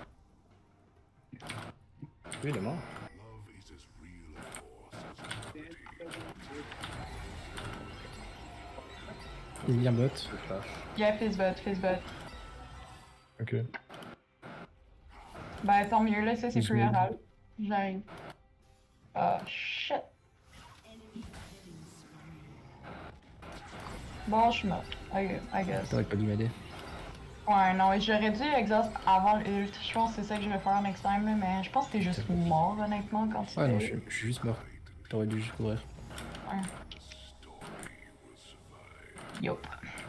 Oui, il est mort. Love is as real a force as Il vient bot. Le flash. Yeah, Fizzbot, Fizzbot. Ok. Ben tant mieux, là, ça c'est Ils plus sont Herald. J'arrive. Ah, shit. Bon, je suis morte. I, I guess. T'aurais pas dû m'aider. Ouais, non, j'aurais dû exhaust avant l'ult. Je pense que c'est ça que je vais faire next time, là, mais je pense que t'es juste mort, honnêtement, quand tu Ouais, non, t'es- je suis, je suis juste mort. T'aurais dû juste courir. Yup.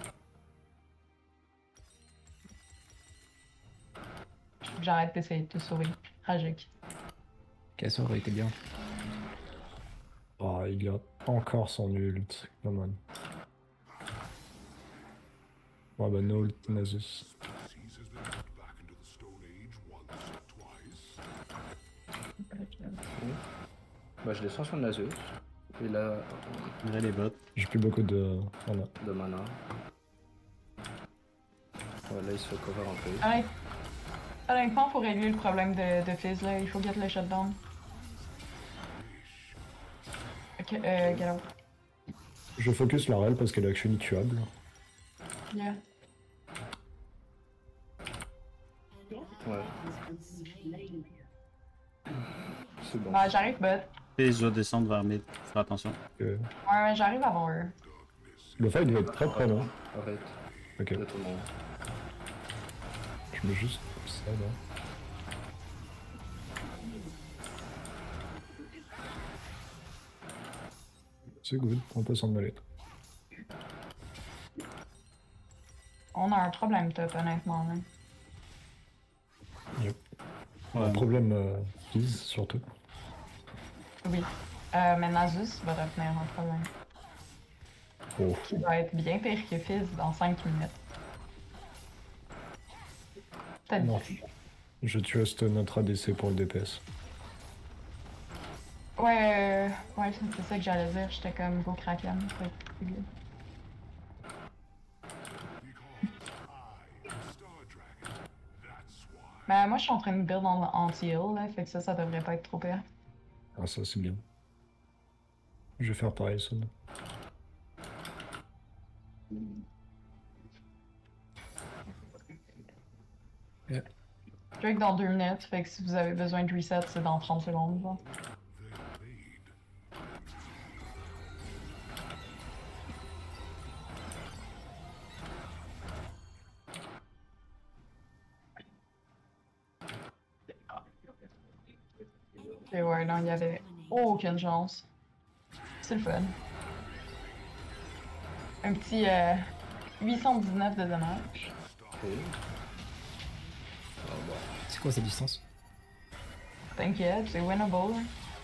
Faut que J'arrête d'essayer de te sauver. Tragique. Ok, ça aurait été bien. Oh, il a encore son ult. Come on. Ouais, bah, no ult, Nasus. Seas has been put back into the Stone Age once or twice. Bah, je descends sur Nasus. Et là, On dirait les bots. J'ai plus beaucoup de. Voilà. de mana. Ouais, là, il se fait cover un peu. Honnête- Honnêtement, pour régler le problème de, de Fizz, là, il faut get le shutdown. Ok, euh, get out. Je focus la rel parce qu'elle est actually tuable. Yeah. Ouais. C'est bon. Bah, j'arrive, but. Et je dois descendre vers mid. Faire attention. Euh, Ouais, ouais, j'arrive avant eux. le fight doit être très près, non? Arrête. Ok, De tout le monde. je mets juste ça là. C'est good, on peut s'en aller. On a un problème top, honnêtement, là. Yep. Ouais. Un problème euh, Fizz, surtout. Oui. Euh, mais Nasus va devenir un problème. Oh. Qui va être bien pire que Fizz dans cinq minutes. Peut-être Non. dix. Je trust notre A D C pour le D P S. Ouais, euh, ouais, c'est ça que j'allais dire. J'étais comme go Kraken. Fait que c'est good. Ben, moi, je suis en train de build en anti-heal, là. Fait que ça, ça devrait pas être trop pire. Ah, ça c'est bien. Je vais faire pareil, Son. Yeah. Drake dans deux minutes, fait que si vous avez besoin de reset, c'est dans trente secondes. Genre. Et ouais, non, il y avait aucune chance. C'est le fun. Un petit euh, huit cent dix-neuf de dommage. Ok. Ah bon. C'est quoi cette distance? T'inquiète, c'est winnable.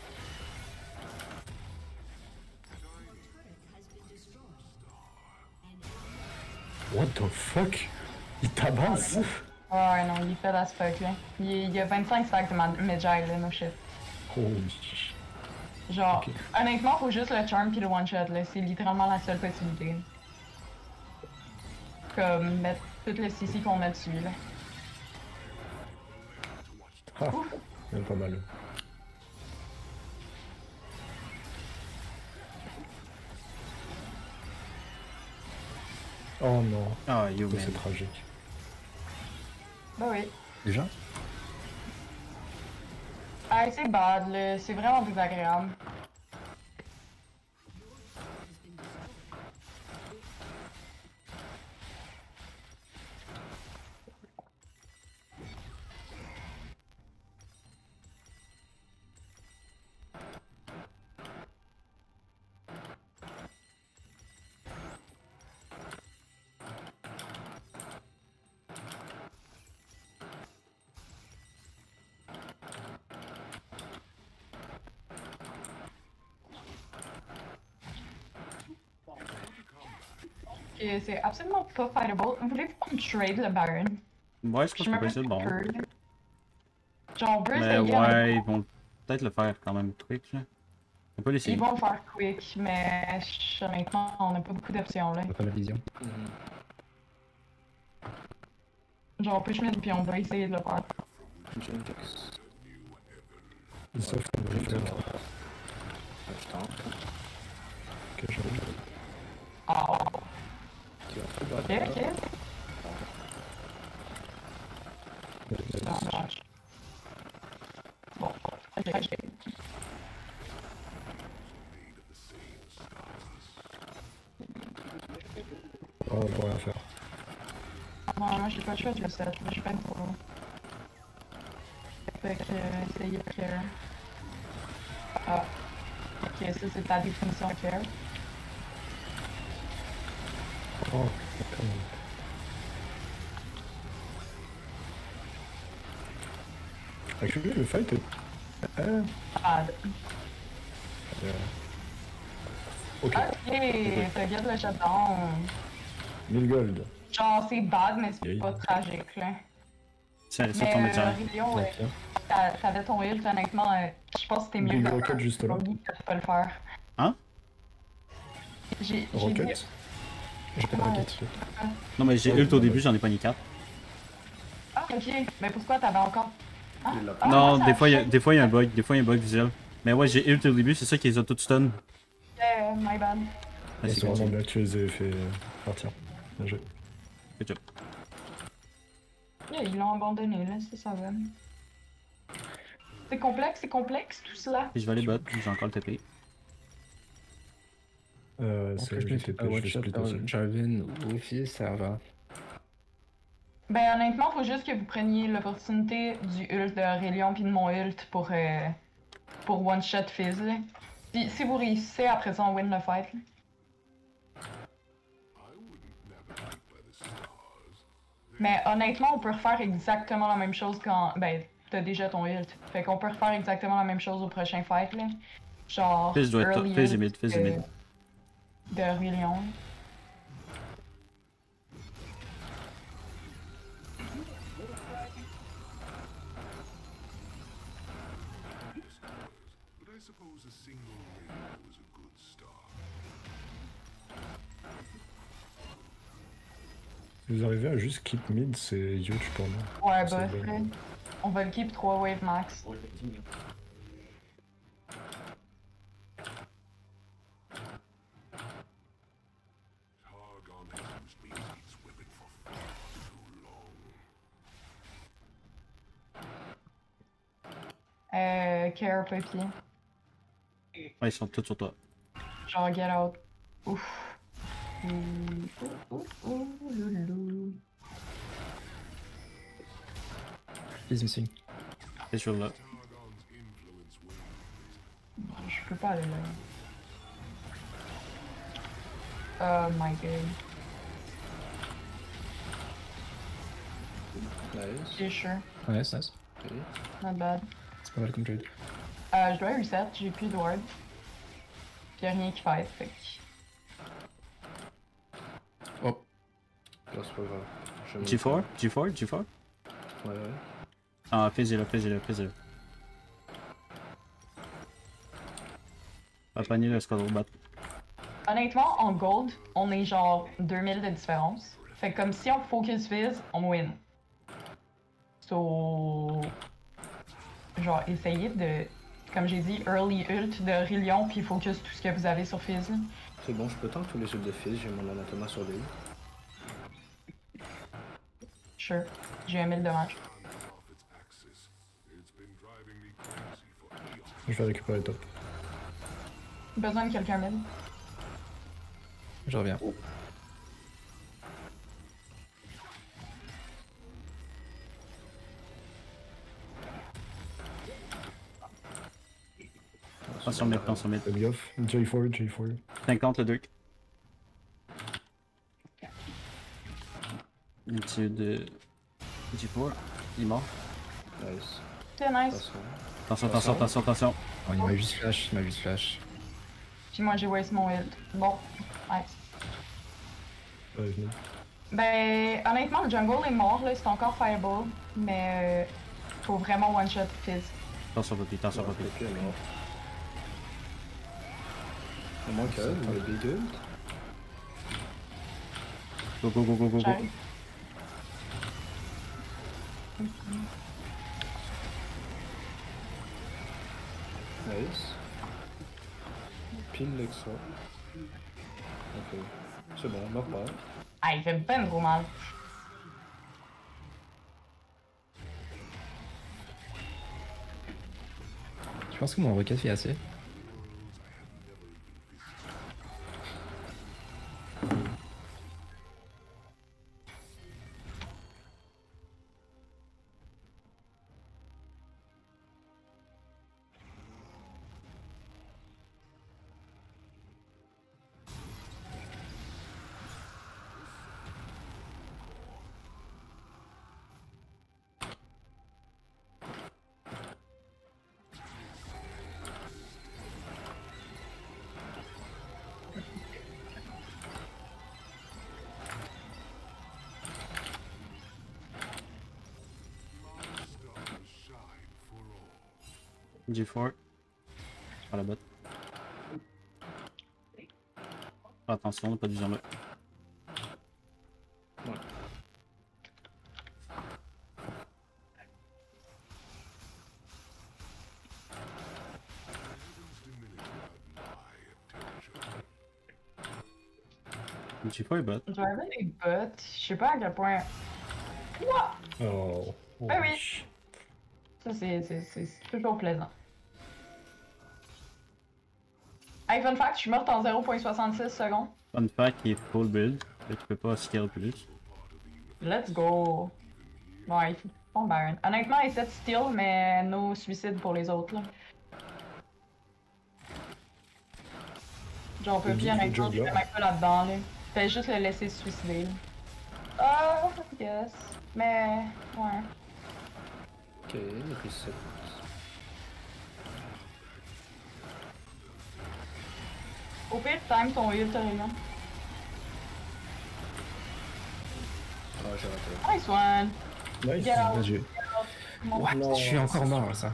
What the fuck? Il tabasse? Ouais, non, il est fait as fuck, là. Il, il y a vingt-cinq stacks de ma- Medjay, là, no shit. Holy shit. Genre, Ok. honnêtement, faut juste le charm pis le one-shot, là. C'est littéralement la seule possibilité. Comme mettre tout le C C qu'on met dessus, là. Ah, même pas mal. Oh non, Ah, yo, ça, man. c'est tragique. Bah oui. Déjà? Ah, c'est bad, là. C'est vraiment désagréable. Et c'est absolument pas fightable. Voulez-vous qu'on trade le Baron? Ouais, je pense Je qu'on me peut essayer de bon. peu. Genre, Bruce, Mais le gars, ouais, ils vont peut-être le faire quand même quick, là. On peut l'essayer. ils vont le faire quick, mais je- honnêtement, on n'a pas beaucoup d'options, là. On a pas la vision. Genre, on peut Schmidt puis on va essayer de le faire. Jinx. Ils se font briefer. Je tente. Ok, j'arrive. Ah, Tu vas faire ok, ok. Dommage. Bon, ok, ok. Oh, on peut rien faire. Non, moi j'ai pas le choix de le set, je suis pas trop. Fait que, euh, essayez de care. Ah. Ok, ça c'est ta définition de care. Oh, quand même. Actually, le fight est... Ah, Bad. euh, ok, Ok, t'as get le shutdown. mille gold. Genre, c'est bad, mais c'est Yay. pas tragique, là. C'est c'est Mais ton euh, métier. Rillion, ouais, Ok. t'a- t'avais ton ult, honnêtement, euh, je pense que c'était mieux Double que rocket juste là. Rogue de pas le faire. Hein? J'ai j'ai dit... Rocket. J'ai pas de rocket. Non, mais j'ai Oh, ult au ouais. début, j'en ai pas ni quatre. Ah, ok, mais pourquoi t'avais encore... Ah, Il l'a ah, Non, ça des a fois, il y a- fait- des fois, il y a un bug. Des fois, il y a un bug visuel. Mais ouais, j'ai ult au début, c'est ça qui les a tout stun. Euh, my bad. Ah, C'est c'est vraiment cool. bien que tu les aies fait partir. Bien joué. Good job. Yeah, ils l'ont abandonné, là, c'est ça va. C'est complexe, c'est complexe, tout cela. Et je vais aller bot, j'ai encore le T P. Euh, Donc, c'est je me fais G T pas P, je one vais shot split par aussi. Jarvan ou Wifi, ça va. Ben honnêtement, faut juste que vous preniez l'opportunité du ult de Aurelion puis de mon ult pour, euh, pour one shot Fizz. là. Puis si vous réussissez, après ça on win le fight. là. Mais honnêtement, on peut refaire exactement la même chose quand. Ben, t'as déjà ton ult. Fait qu'on peut refaire exactement la même chose au prochain fight là. Genre. Fizz doit être early top. Fizz est ult mid, Fizz est de- mid. De Aurelion. But I suppose a single rainbow is a good start. Si vous arrivez à juste keep mid, c'est huge pour nous. Ouais, C'est bah, bon. là, on va le keep trois wave max. Targon has used me as his weapon for far too long. Euh, care puppy. Ouais, ils sont tous sur toi. Genre get out. Ouf. Ouh, ouh, ouh, ouh, loulou. He's missing. C'est sur là. Je peux pas aller là. Oh my god. Nice. J'ai sure. Nice, nice. Ok. Not bad. C'est pas mal comme trade. Euh, je dois reset, j'ai plus de ward. Pis y'a rien qui fait, fait que... Oh, Là, c'est pas grave. Je G quatre? G quatre? G quatre? Ouais, ouais. Ah, fais-le, fais-le, fais-le. Va panier le squad bat. Honnêtement, en gold, on est genre deux mille de différence. Fait que comme si on focus Fizz, on win. So... Genre, essayez de, comme j'ai dit, early ult de Rillion, puis focus tout ce que vous avez sur Fizz. Là. C'est bon, je peux tank tous les ults de Fizz, j'ai mon anatoma sur lui. Sure. J'ai un mille dommages. Je vais récupérer top. Besoin de quelqu'un mid. je reviens. Attention mid, attention mid. Fais gaffe. J quatre, J quatre. cinquante le Duke. Un petit de G quatre. Il est mort. Nice. C'est nice. Attention. Attention, attention, attention, attention. Oh, il m'a juste flash, il m'a juste flash. Puis moi j'ai waste mon ult. Bon, nice. Ouais, venez. Ben, honnêtement, le jungle est mort, là, c'est encore Fireball, mais euh, faut vraiment one-shot Fizz. Attention, Poppy, attention, Poppy. Et puis, elle est morte. Il manque un, le big ult. Go, go, go, go, go, go. J'arrive. Nice. Pile l'extra. Ok. C'est bon, on meurt pas. Ah, il fait ben gros mal. Je pense que mon requête fait assez. G quatre. Par la botte. Attention, on n'a pas de vision là. G quatre est bot. Je vais arriver les bots, je sais pas à quel point. Ouah! Oh. Ben oui. Ch- Ça, c'est c'est- c'est- c'est toujours plaisant. Hey, fun fact, je suis morte en zéro virgule soixante-six secondes. Fun fact, il est full build. Fait que tu peux pas skill plus. Let's go! Ouais, bon Baron. Honnêtement, il set steal, mais no suicide pour les autres, là. Genre, on peut Le bien jeu- honnêtement, le je jeu fais blanc. même pas là-dedans, là. Fais juste le laisser se suicider, là. Ah, yes. Mais, ouais. Ok, il a pris sept. Au pire, time ton ult, Aurélien. Ah, j'ai raté. Nice one! Nice. Get out. Vas-y. What? Non, Je suis encore mort, ça.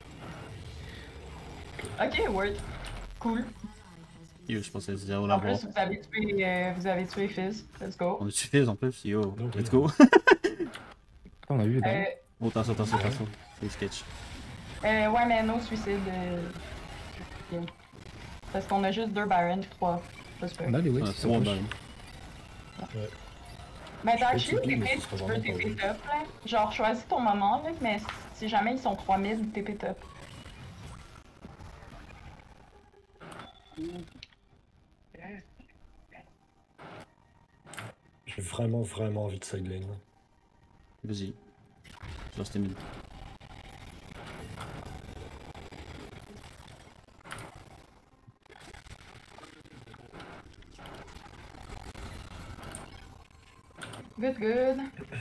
Ok, word. Cool. Yo, je pensais que c'était zéro En la voir. plus, vous avez tué, euh, vous avez tué Fizz. Let's go. On suffit en plus, yo. Donc, Let's oui. go. On a vu les balles. Euh, Oh, attention, attention, attention. C'est sketch. euh, ouais, mais no suicide. Euh... ok. Parce qu'on a juste deux Barons, trois. J'espère. On a les On wits a qui trois s'approchent. balles. Mais t'as Je peux actually T P, mais T P, ce tu sera peux vraiment T P pas top, là. Genre, choisis ton moment, là, mais si jamais ils sont trois mille, T P top. J'ai vraiment, vraiment envie de sidelane. Vas-y. Je reste mid. Good, good.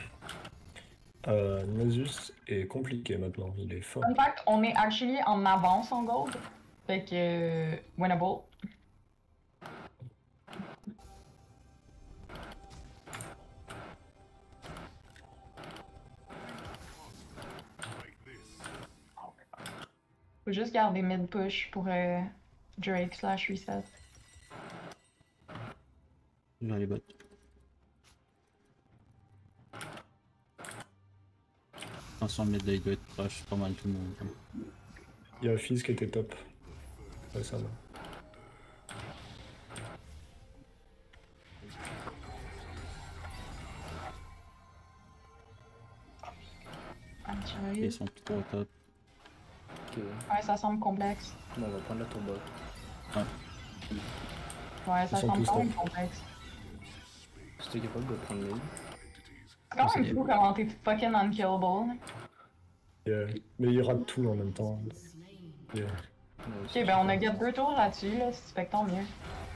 Euh, Nasus est compliqué maintenant, il est fort. En fait, on est actually en avance en gold. Fait que, euh, winnable. Faut juste garder mid push pour euh, Drake slash reset. Je vais aller bot. Attention, mid il doit être proche, pas mal tout le monde. Il y a Fizz qui était top récemment. I'm Ils sorry. sont trop top. Ok. Ouais, ça semble complexe. Bon, on va prendre la tourbotte. Ouais, ça sont semble tous quand même top. complexe. Si t'es capable de prendre mid. C'est quand même fou comment t'es fucking unkillable. Yeah. Mais il rate tout en même temps. Yeah. Ok, ben on a get deux tours là-dessus, là, si tu fais que tant mieux.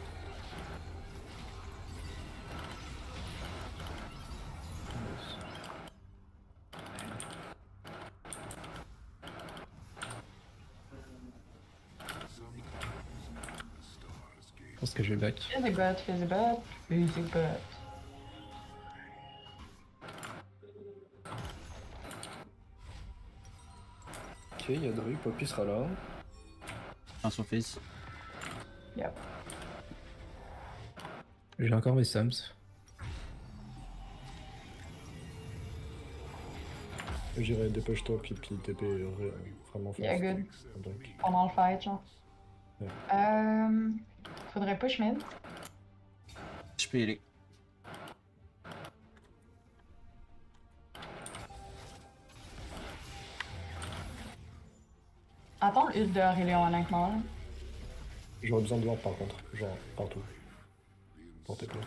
Je pense que je vais back. Fais des bots, fais des bots, fais des bots. Ok, il y a Druid, Poppy sera là. Attention, face. Yep. J'ai encore mes sums. J'irai dépêche-toi, puis, puis T P euh, vraiment fort. Yeah, good. Donc, Pendant le fight, genre. Ouais. Euh. Faudrait push mid. Je peux y aller. Attends le ult de Aurélien, honnêtement. Là. j'aurais besoin de voir par contre, genre partout. Pour T P.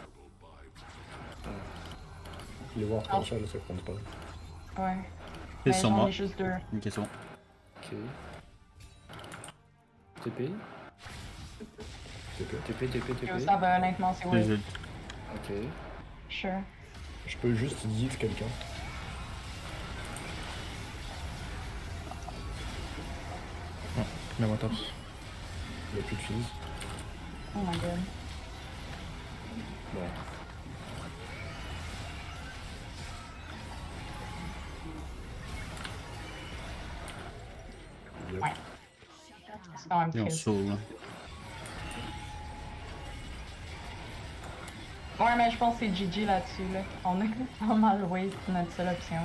Les voir comme ça, là, ça compte pas. Ouais. Ils Mais sont j'en morts. ai juste deux. Une question. Ok. T P. T P. T P, T P, T Yo, P. ça va, honnêtement, c'est Les oui. ults. Ok. Sure. Je peux juste hit quelqu'un. Mais moi top. Il n'y a plus de fils. Oh my god. Bon. Yep. Ouais. C'est quand même Et on triste. sauve là. Ouais, mais je pense que c'est G G là-dessus, là. On a pas mal waste notre seule option.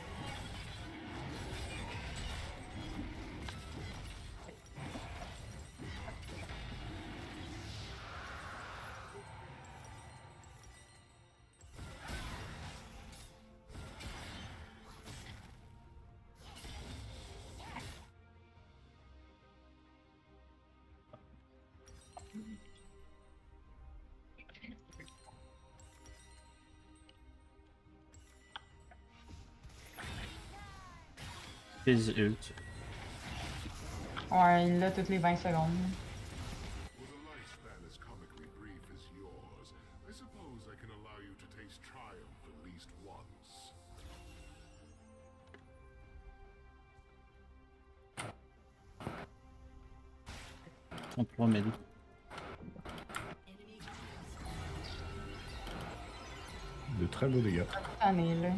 Les ult. Ouais, il l'a toutes les vingt secondes. With a lifespan as comically brief as yours, I suppose I can allow you to taste triumph at least once. trente-trois mid. De très beaux dégâts. Cette année, là.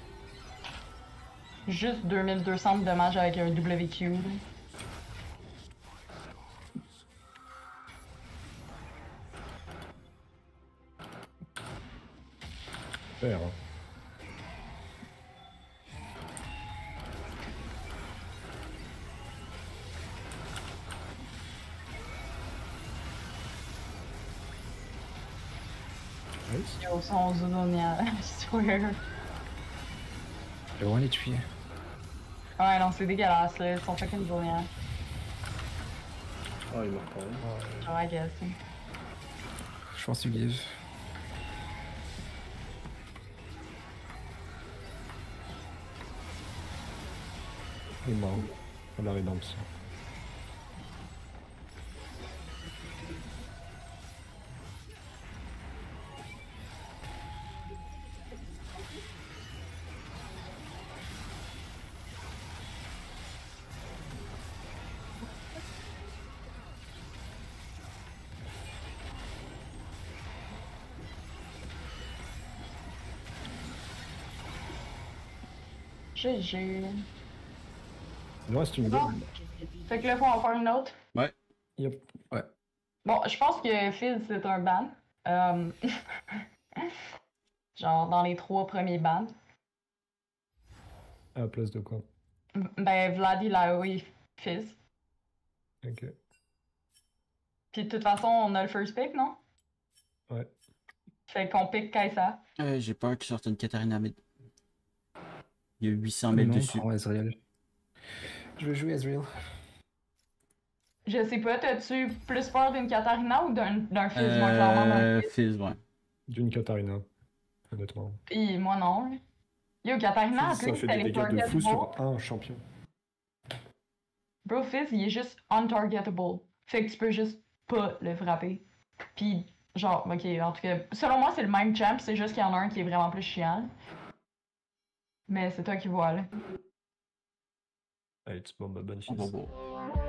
Juste deux mille deux cents de dommages avec un W Q. là. Faire, hein. Nice. Yo, son Zunonia, I swear. Je vais vraiment les tuer. Ouais, non, c'est dégueulasse, là. Ils sont fucking Zunonia. Ah, il meurt pas. hein. Genre, I guess. Je pense qu'il give. Il est mort. À la rédemption. G G. Il nous reste une Bon. game. Fait que là, faut en faire une autre. Yep. Bon, je pense que Fizz, c'est un ban. Euh, Genre, dans les trois premiers bans. À la place de quoi? Ben, Vladi, Lao et Fizz. Ok. Puis de toute façon, on a le first pick, non? Ouais. Fait qu'on pick Kaisa. Euh, J'ai peur qu'il sorte une Katarina mid. Il y a huit cents Mais mètres non, dessus. prends Ezreal. Je vais jouer Ezreal. Je sais pas, t'as-tu plus peur d'une Katarina ou d'un d'un Fizz, moi, clairement, dans le Euh, Fizz? Fizz, ouais. D'une Katarina. Honnêtement. Puis moi, non. là. Yo, Katarina, en Ça plus, fait elle des est dégâts de fou targetable. sur un champion. Bro, Fizz, il est juste untargetable. Fait que tu peux juste pas le frapper. Puis, genre, ok, en tout cas, selon moi, c'est le même champ, c'est juste qu'il y en a un qui est vraiment plus chiant. Mais c'est toi qui vois, là. Allez, tu bombes bonne On va fils. voir.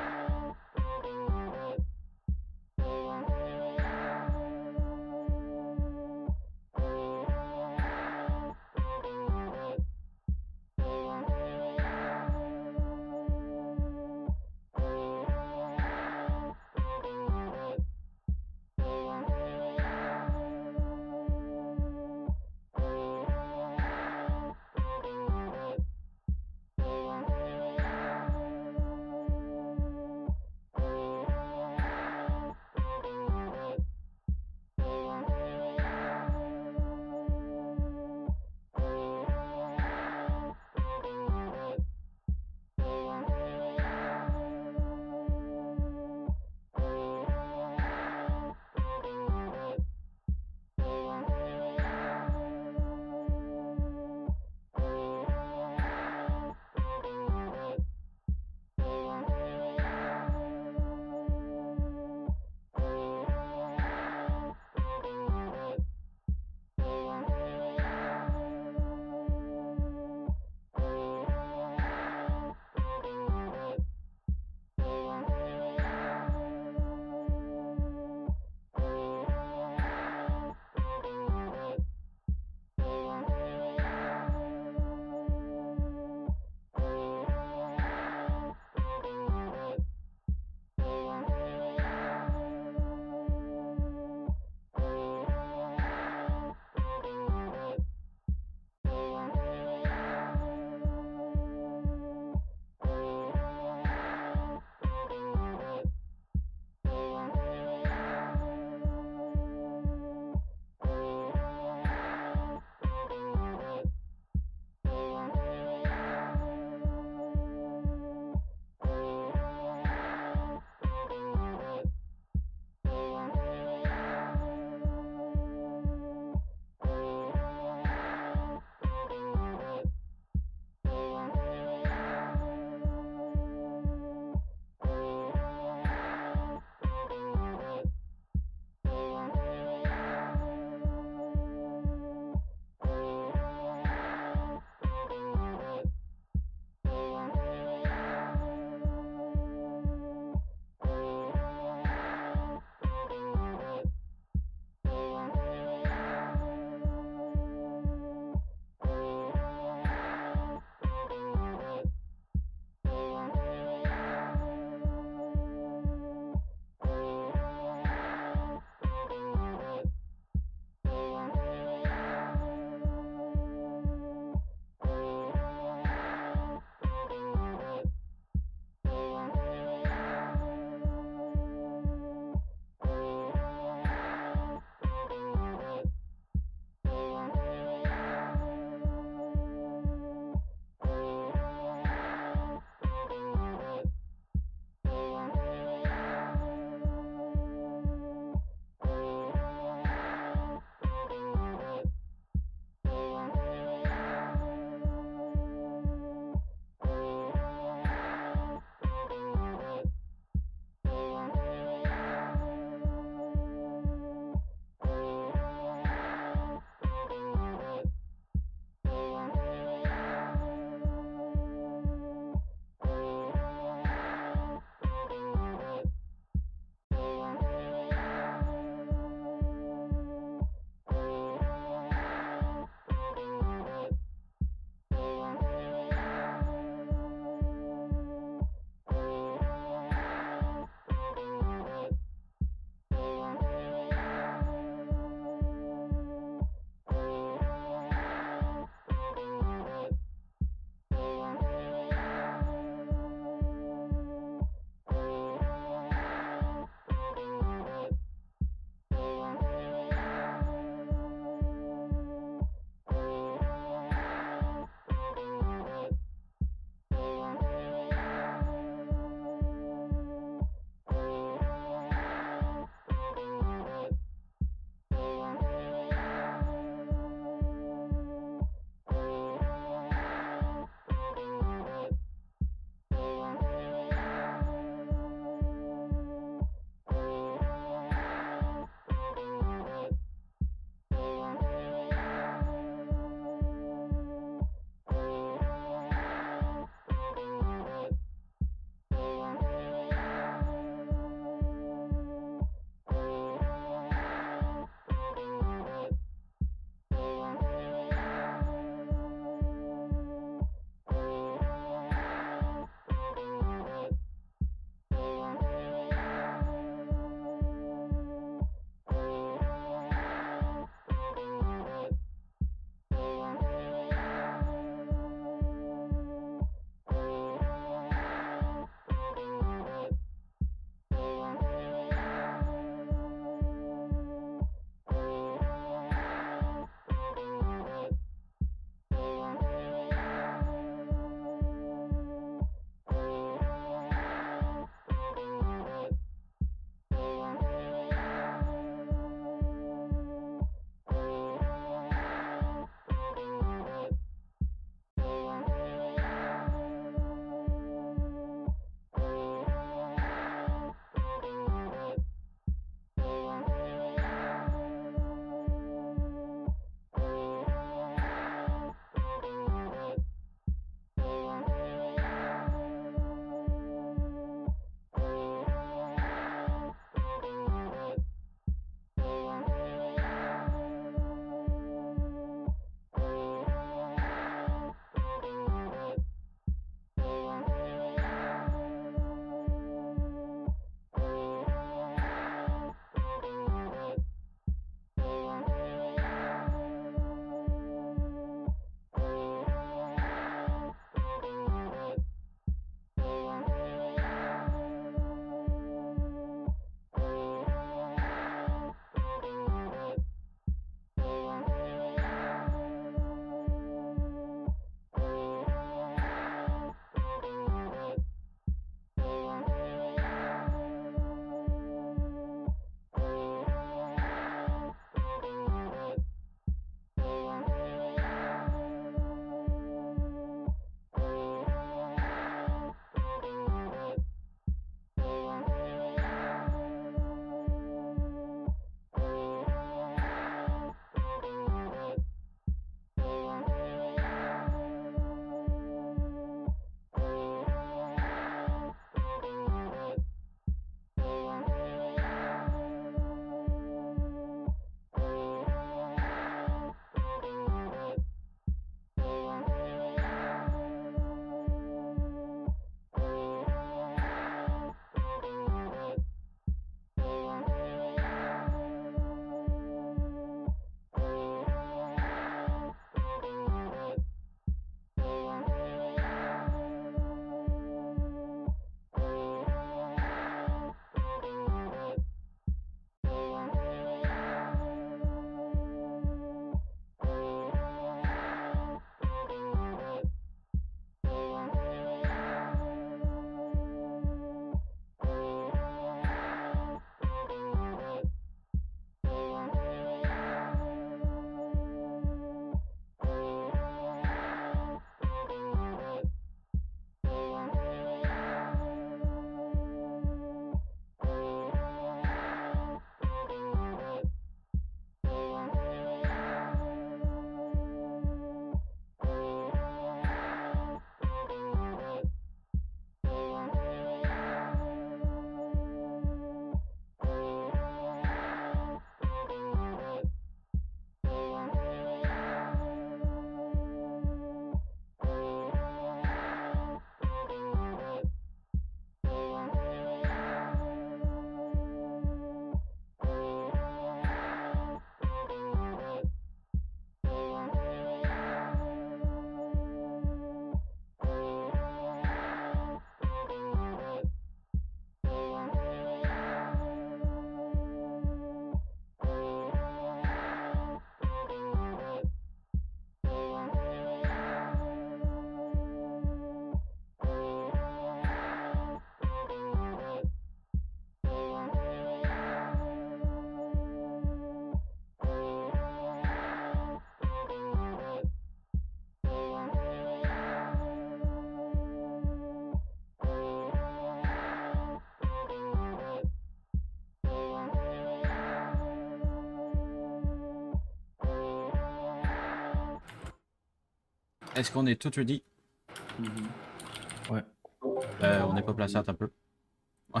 Est-ce qu'on est tout ready? Mhm. Ouais. Euh, on n'est pas placé, attends un peu. Ouais.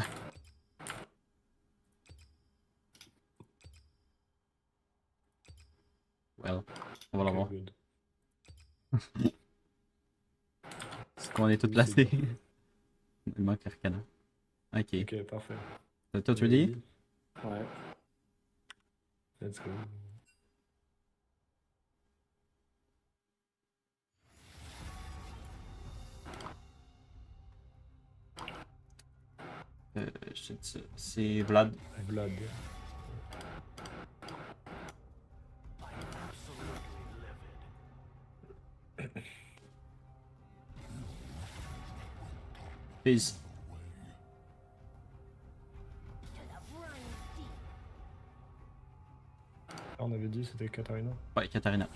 Well, on va Ok, l'avoir. good. Est-ce qu'on est tout Oui, placé? c'est Il manque Arcana. Ok. Ok, parfait. T'as tout ready? Ouais. Let's go. Euh, je te dis ça. C'est Vlad. Vlad. Peace. Ah, on avait dit c'était Katarina. Ouais, Katarina.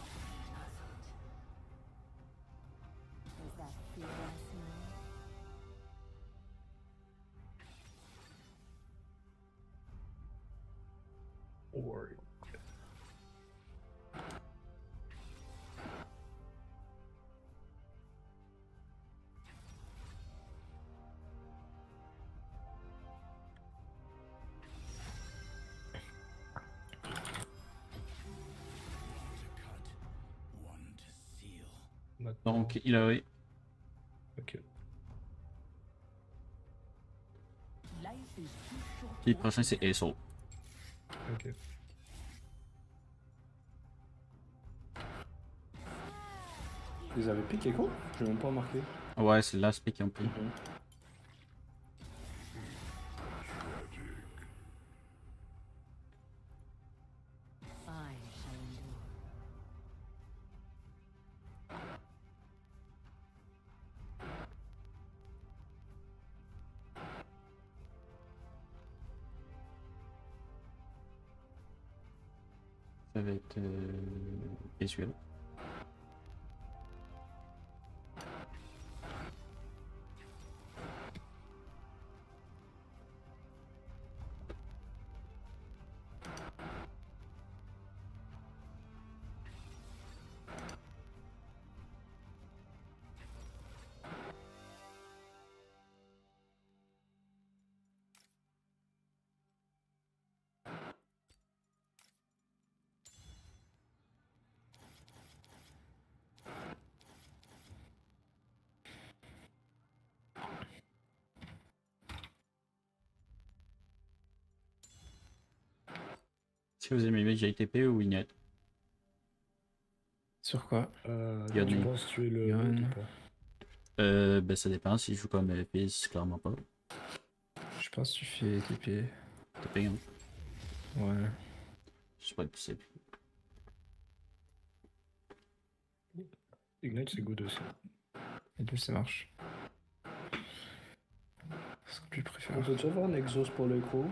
Or... Maintenant. Donc, il a. Ok. Puis le prochain, c'est Aesol. Ok. Ils avaient piqué quoi? Je l'ai même pas remarqué. Ouais, c'est l'aspect qu'ils ont pris. Mhm. Ça va être euh, visuel. Est-ce que vous aimez mieux J T P ou Ignite? Sur quoi? Euh, Yone. tu penses tuer le Yone. bot ou pas? Euh, ben ça dépend. Si je joue comme Fizz, clairement pas. Je pense que tu fais T P. T P, hein. Ouais. C'est pas possible. Ignite c'est good aussi. Les deux ça marche. Ce que tu préfères. On peut déjà voir Nexus pour le coup.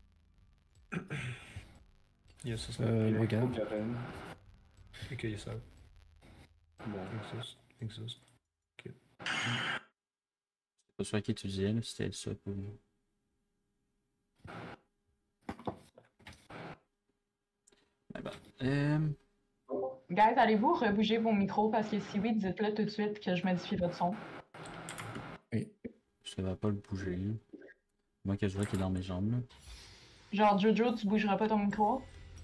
Yes, ça Euh, Et regarde. Garen. Ok, ça. Bon. Exhaust. Exhaust. C'est pas sûr qui tu disais, là, c'était ça pour. Ben, ben, euh... Guys, allez-vous rebouger vos micros parce que si oui, dites-le tout de suite que je modifie votre son. Ça va pas le bouger. Là. Moi que je vois qu'il est dans mes jambes. Là. Genre, Jojo, tu bougeras pas ton micro?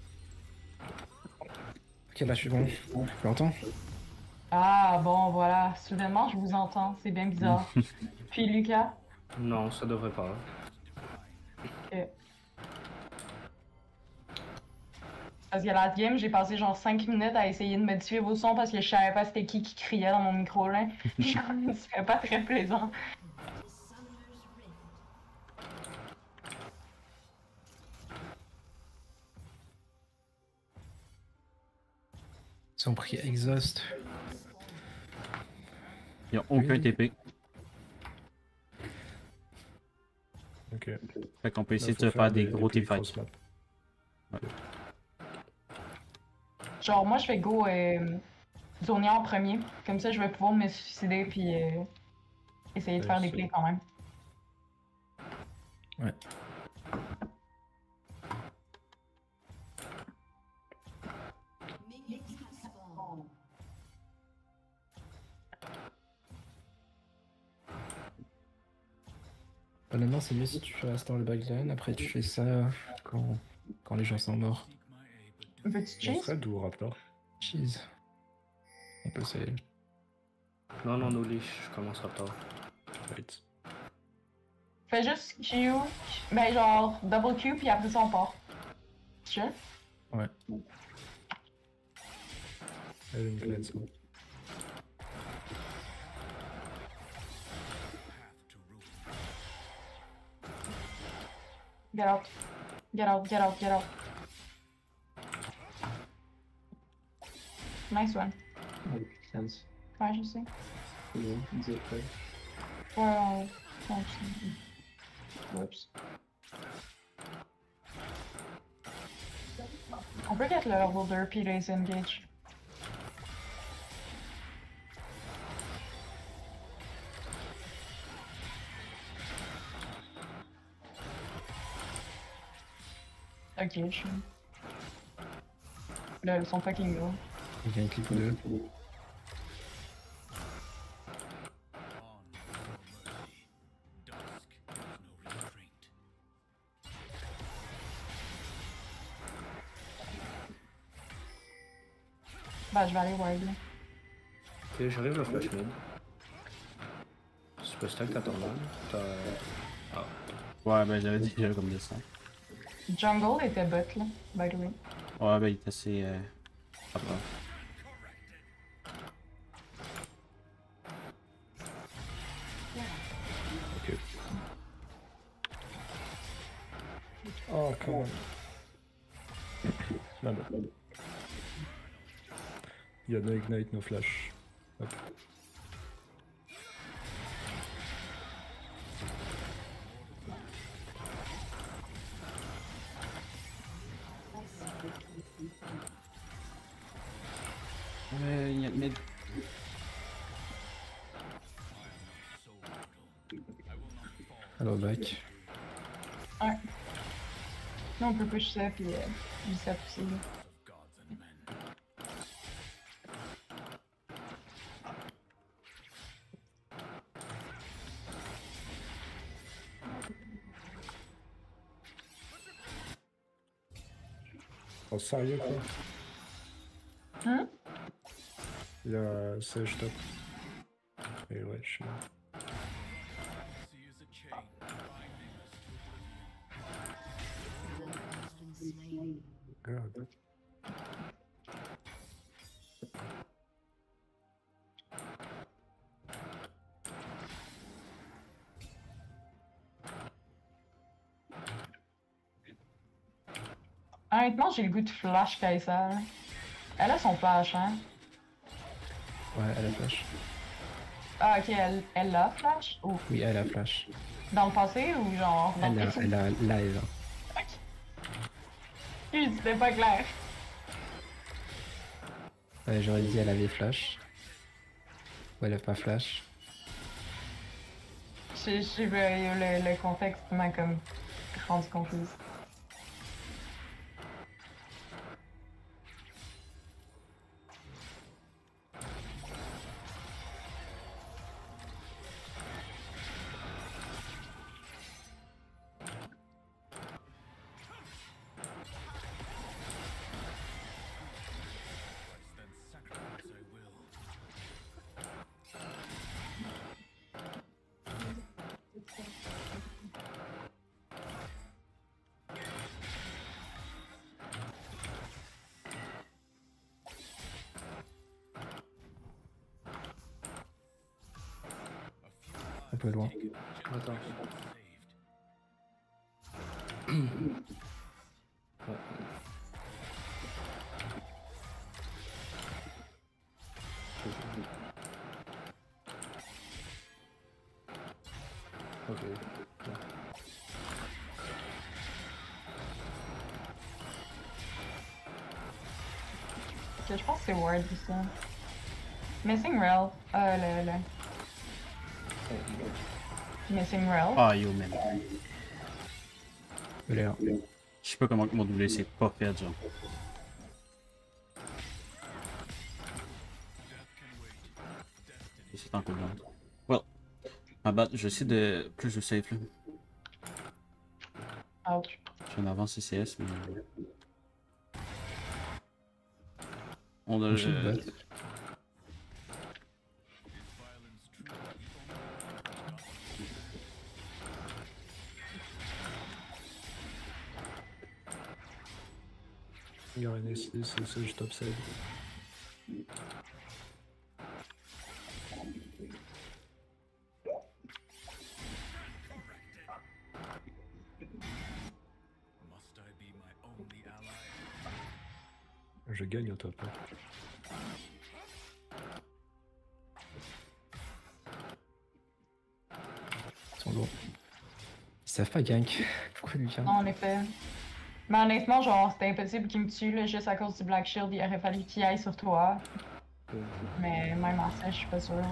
Ok, là je suis bon. Tu l'entends? Ah, bon, voilà. Soudainement, je vous entends. C'est bien bizarre. Puis Lucas? Non, ça devrait pas. Ok. Parce que la game, j'ai passé genre cinq minutes à essayer de modifier vos sons parce que je savais pas c'était qui qui criait dans mon micro là. C'était pas très plaisant. Ils ont pris Exhaust. Il n'y a aucun Oui. T P. Ok. Fait qu'on peut essayer Là, de se faut faire des des gros plays teamfights. cross-map. Genre, moi, je fais go euh, Zonia en premier. Comme ça, je vais pouvoir me suicider puis euh, essayer de faire des Nice. plays quand même. Ouais. Honnêtement, c'est mieux si tu restes dans le backline. Après, tu fais ça quand, quand les gens sont morts. Veux-tu On cheese? serait d'où, Raptor? Cheese. On peut essayer. Non, non, no leash, je commence Raptor. Wait. Fais juste Q, ben genre double Q, puis après ça on part. Sûr? Ouais. Elle a une cleanse. hein. Get out. Get out, get out, get out. Nice one. Ouais, sense. Ouais, je sais. C'est bon, vous êtes prêts. Ouais, ouais. Ouais, je sais. Oups. On peut get le level deux puis les engage. Ok, je suis. Là, ils sont fucking gros. Il y a un clip ou deux. Bah, je vais aller ward là. Ok, j'arrive le flash mid. Tu peux stack ta tornade. T'as. Ah. Ouais, ben j'avais déjà comme dessin. Jungle était bot là, by the way. Ouais, ben il est assez. Euh... Après. Ok. Oh, come on. Non, non. Il y a no ignite, no flash. Hop. Ouais, il y a mid. Hello back. Ouais. Là, on peut push ça puis euh, reset aussi. Là. Oh, sérieux quoi? Hein? Il y a Sage top. Et ouais, je suis là. God. Honnêtement, j'ai le goût de flash Kai'Sa. Elle a son flash, hein? Ouais, elle a flash. Ah, ok, elle, elle a flash? Ou Oui, elle a flash. dans le passé ou genre dans Elle le a, présent? elle a live. Excuse, c'était pas clair. Ouais, j'aurais dit elle avait flash. Ou elle a pas flash. Je je sais pas, le, le contexte m'a comme rendu confuse. Un peu loin. Attends. Ouais. Ok. Ouais. Ok, je pense que c'est Ward ça. Missing Rel. Euh, le, le. Missing Rel. Ah, yo, man. Elle est là. Je sais pas comment que mon W C c'est pas fait, genre. Et c'est en cooldown. Well, ma bad, je vais essayer de plus de safe là. Ouch. Je suis en avance C C S, mais. On a On should le. bet. Il y a un S D, c'est ça, je top side. Je gagne au top. hein. Ils sont lourds. Ils savent pas gank. Pourquoi lui vient? Non, en effet. Mais honnêtement, genre, c'était impossible qu'il me tue, là, juste à cause du Black Shield. Il aurait fallu qu'il aille sur toi. Mais même en ça, je suis pas sûre.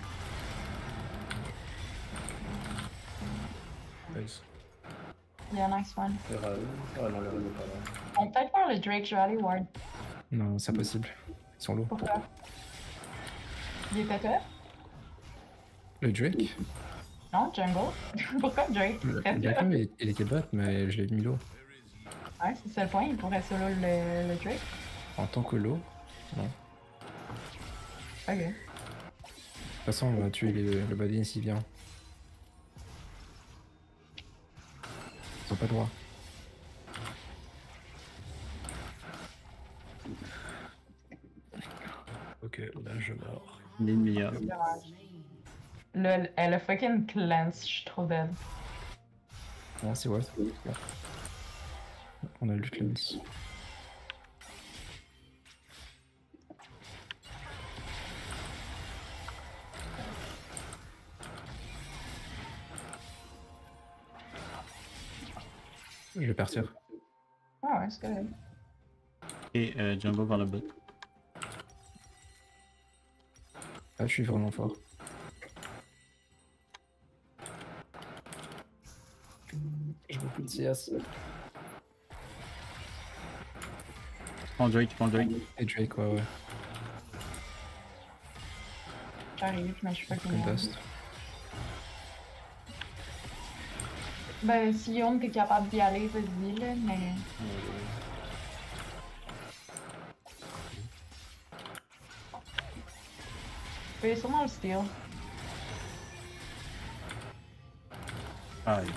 Nice. Yeah, nice one. Le Raoul. Ah non, le Raoul est pas là. On peut peut-être faire le Drake, je vais aller Ward. Non, c'est impossible. Ils sont lourds. Pourquoi? Il était top? Le Drake? Non, Jungle? Pourquoi Drake? Le Reste là. Drake, il il était bot, mais je l'ai mis low. Ouais, c'est ça le point, il pourrait solo le, le Drake. En tant que low, non. Ok. De toute façon, on va tuer les- le Badin s'il vient. Ils ont pas le droit. Ok, là je meurs. L'ennemi meilleur. Le, elle a fucking cleanse, je suis trop dead. Non, c'est worth. On a le cleanse. Je vais partir. Ah ouais, c'est correct. Et euh, Jungle vers le bot. Ah, je suis vraiment fort. J'ai beaucoup de C S. Prends Drake, prends Drake. Et Drake, ouais, ouais. J'arrive, mais je suis fucking Comme dead. dust. Ben, si Young t'es capable d'y aller, vas-y, là, mais. Je peux sûrement le steal. Aïe.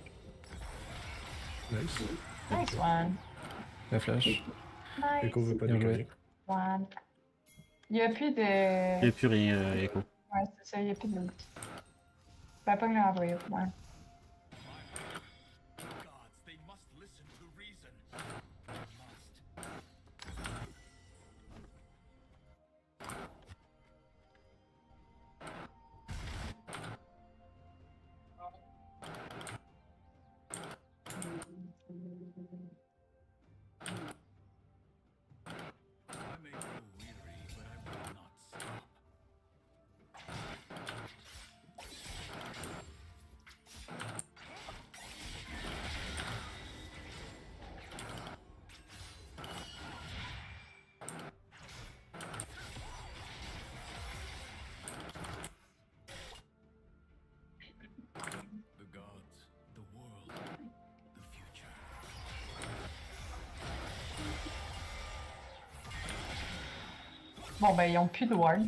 Nice. Nice one. La flash. Nice Echo veut pas Bien décaler. one. Il y a plus de. Il n'y a plus rien, euh, Echo. Ouais, c'est ça, il y a plus de loot. Je vais pas me l'envoyer, ouais. Bon, ben, ils ont plus de ward.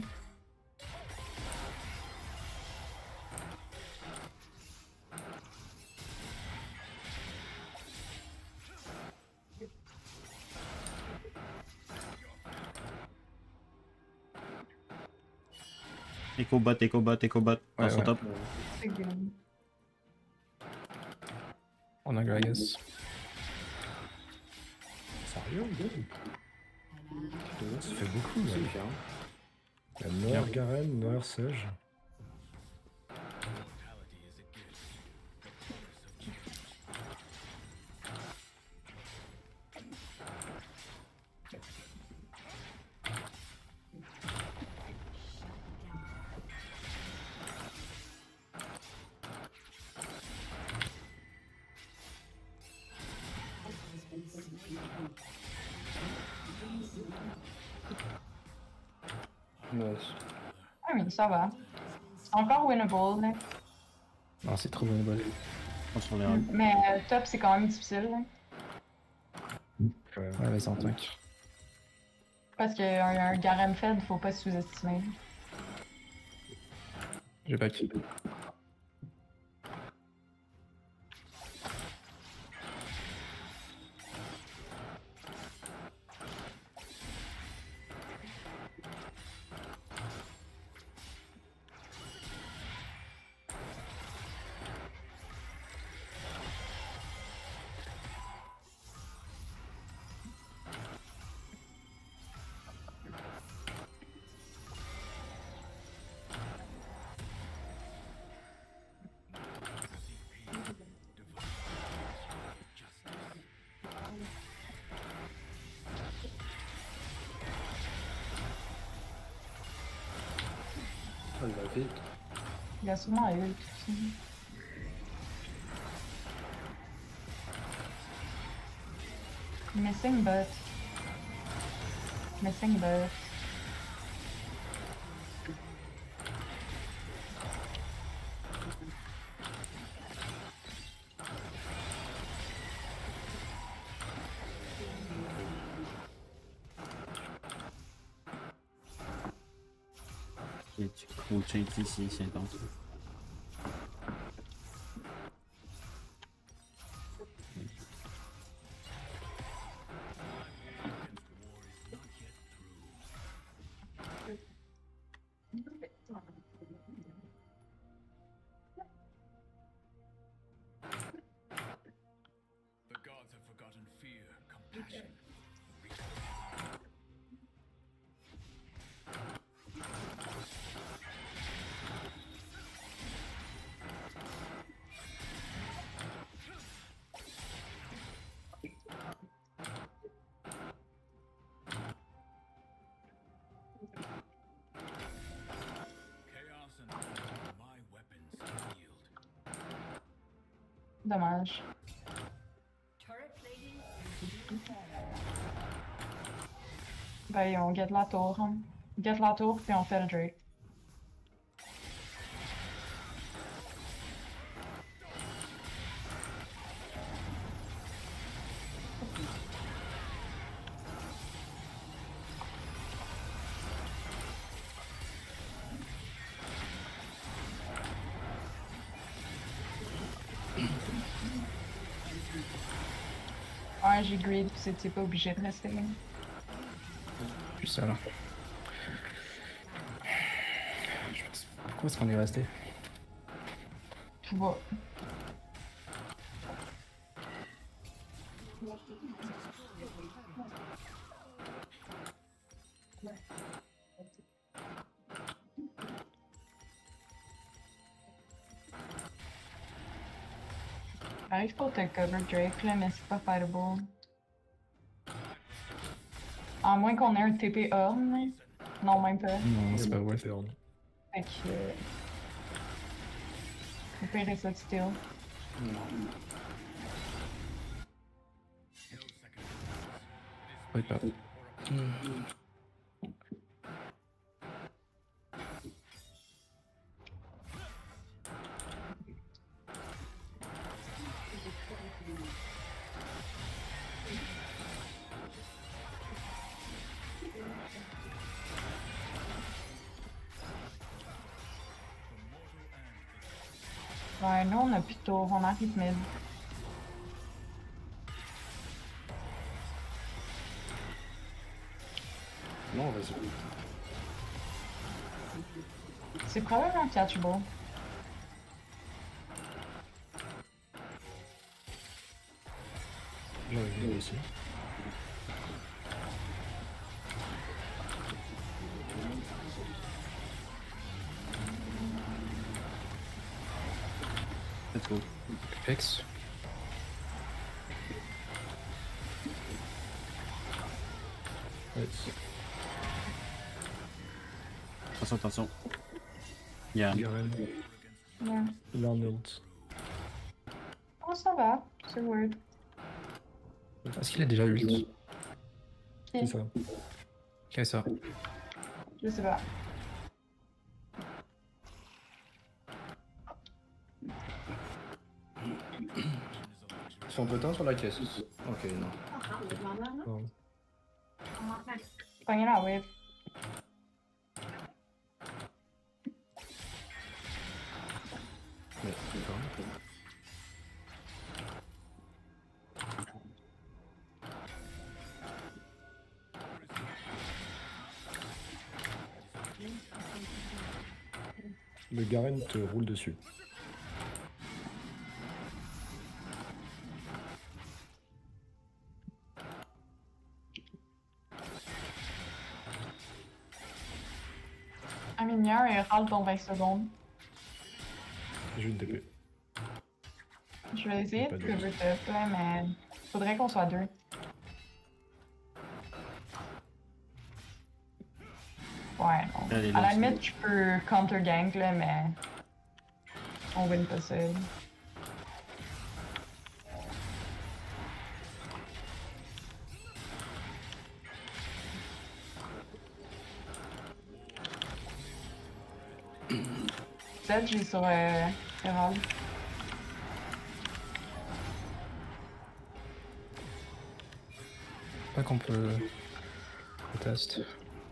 Echo bot, Echo bot, Echo bot. Ouais, On s'en ouais. top. C'est good. On a Gragas. Sérieux, good. Ça fait beaucoup là. C'est bien. Il y a Noir Garen, Noir Sage. Nice. Ah oui, ça va. C'est encore winnable, là. Non, c'est trop bon. pense sur les runs. Mais euh, top, c'est quand même difficile. Là, Ouais. Ouais, vas-y, en tank. parce qu'un un Garen Fed, faut pas se sous-estimer. Je back. Elle va vite. Il y a sûrement un ult aussi. Missing but. Missing but. Et tu coaching ici, c'est intense. The gods have forgotten fear, compassion. Chaos and order, my weapons yield. Dommage. Turret plating is being formed. Ben, on get la tour. Hein. Get la tour, puis on fait le Drake. Ouais, j'ai greed, puis c'était pas obligé de rester là. Plus ça là. Je pense- Pourquoi est-ce qu'on est resté? Tout va. J'arrive pas à te cover Drake là, mais c'est pas fightable. À moins qu'on ait un T P Horn. là. Non, même pas. Non, c'est pas Ouais, worth. c'est hard. Fait que. euh, Au pire, et ça, still. Ouais, pas. Ouais, nous on a plus de tour, on arrive mid. Non, vas-y. C'est probablement catchable. Là, il vient ici. Let's go. X. Nice. Attention, attention. Yeah. Garen, Ouais. il a un ult. Oh, ça va, c'est weird. Est-ce qu'il a déjà ult? C'est ça. Ok, ça. Je sais pas. Ils sont potents sur la caisse. Ok, non. Non. Pognez la wave. Mais, d'accord. Le Garen te roule dessus. Un minieur et râle dans vingt secondes. J'ai une T P. Je vais essayer Pas de de cover top, là, mais faudrait qu'on soit deux. Ouais, non. Allez, À la lance-le. limite, je peux counter-gank, là, mais on win pas ça. Peut-être j'ai sur euh, Herald. Pas qu'on peut le test.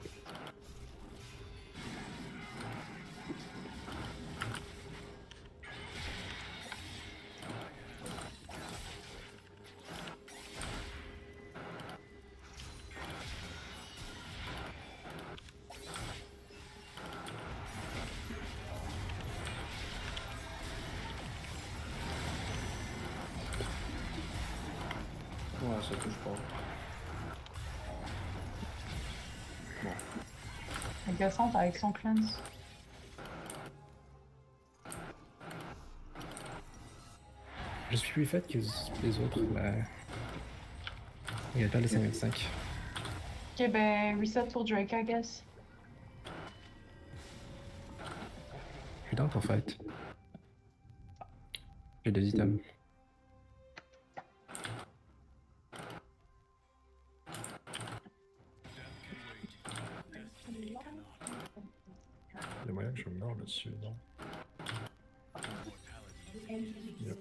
Ouais, ça touche pas. Bon. Agaçante avec son cleanse. Je suis plus faite que les autres. Bah... Il y a pas les cinq contre cinq. Ok, ben reset pour Drake, I guess. Je suis down pour fight. J'ai deux items. Il y a moyen que je meure là-dessus, non? Yep.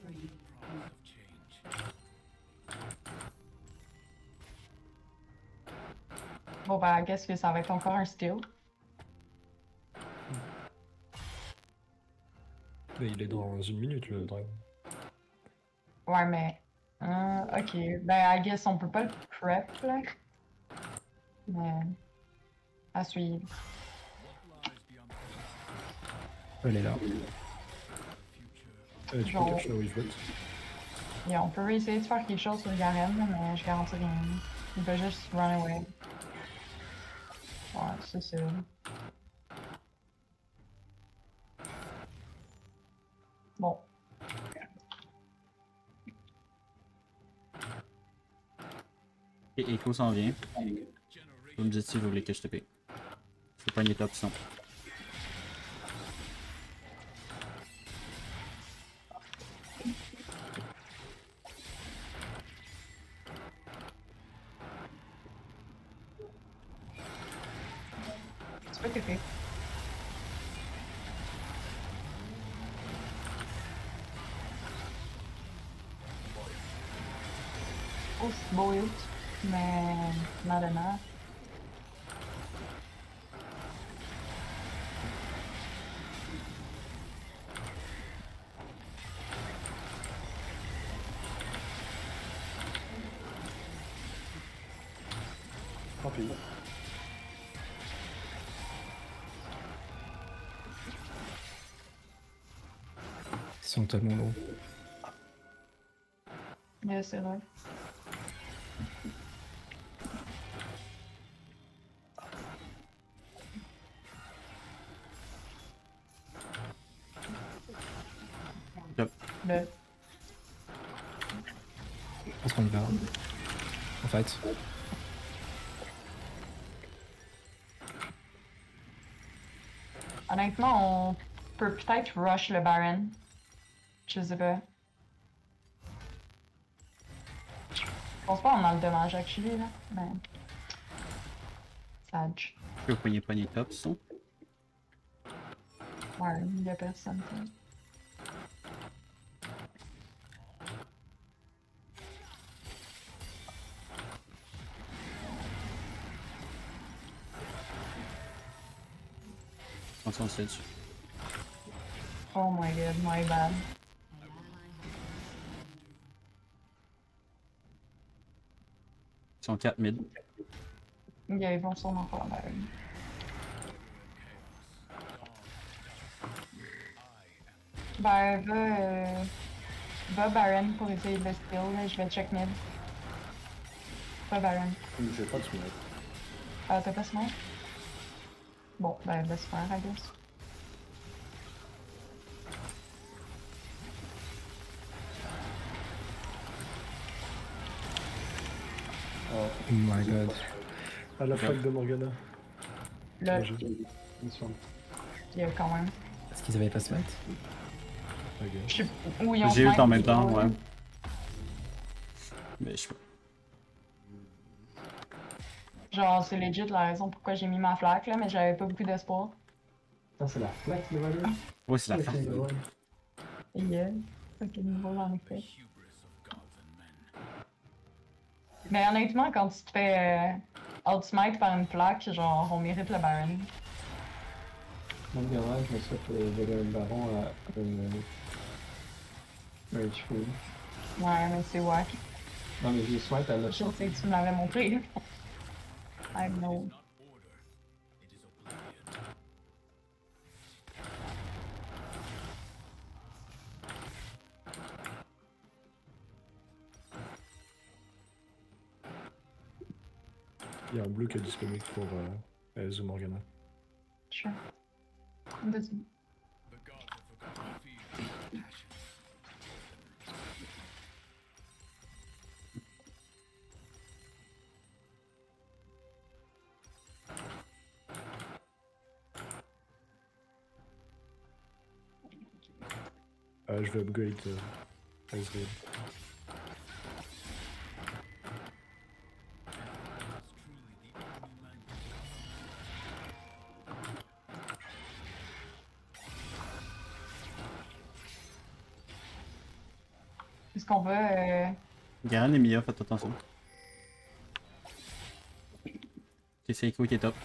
Bon, ben, I guess que ça va être encore un steal. Mais il est dans une minute le dragon. Ouais, mais. Euh, ok. Ben, I guess on peut pas le prep, là. Mais. À suivre. Elle est là. Eh, tu Genre- peux catch le wave vote. Yeah, on peut essayer de faire quelque chose sur Garen, là, mais je garantis rien. Il va juste run away. Ouais, c'est ça. Bon. Et Echo s'en vient. Vous me dites si vous voulez que je te paye. C'est pas une top option. Tu peux t'épée. Oh, c'est beau ult, mais not enough. Tant pis. Ils sont tellement lourds. Yeah, c'est vrai. Yep. Le. Je pense qu'on y va. En fait. Honnêtement, on peut peut-être rush le Baron. Je sais pas. Je pense pas qu'on a le dommage actually là, mais. Sage. Je peux pogner pas les top son. Ouais, il y a personne. Son stage. Oh my god, my bad. Ils sont quatre mid. Ok, ils vont sûrement faire la Baron. Ben, va, euh, va Baron pour essayer de le steal, là. Je vais check mid. Va Baron. J'ai pas de smoke. Ah, t'as pas smoke? Bon, ben, laisse faire, I guess. Oh my god. À la fac de Morgana. Là, Bien joué. Une seconde. il y a quand même. Est-ce qu'ils avaient pas smite? Ok. Je sais où ils ont J'ai eu smite, en même temps, ouais. ouais. Mais je sais pas. Genre, c'est legit la raison pourquoi j'ai mis ma flaque, là, mais j'avais pas beaucoup d'espoir. Ça, c'est la flaque de valeur. Ouais, c'est la fin. Et yeah, fait que niveau j'en ai fait. Mais honnêtement, quand tu te fais euh, outsmite par une plaque, genre, on mérite le Baron. Mon garage, je me souhaite que j'avais un baron à un un H P. Ouais, mais c'est wack. Non, mais j'ai swipe à Je la sais que tu me l'avais montré. I know. Il y a un bleu qui est disponible pour euh, Ace ou Morgana. Sure. Vas-y. Euh, je vais upgrade euh, Ace Red. Est-ce qu'on veut... Euh... Garen et Mia, faites attention. Ok, c'est Echo qui est top.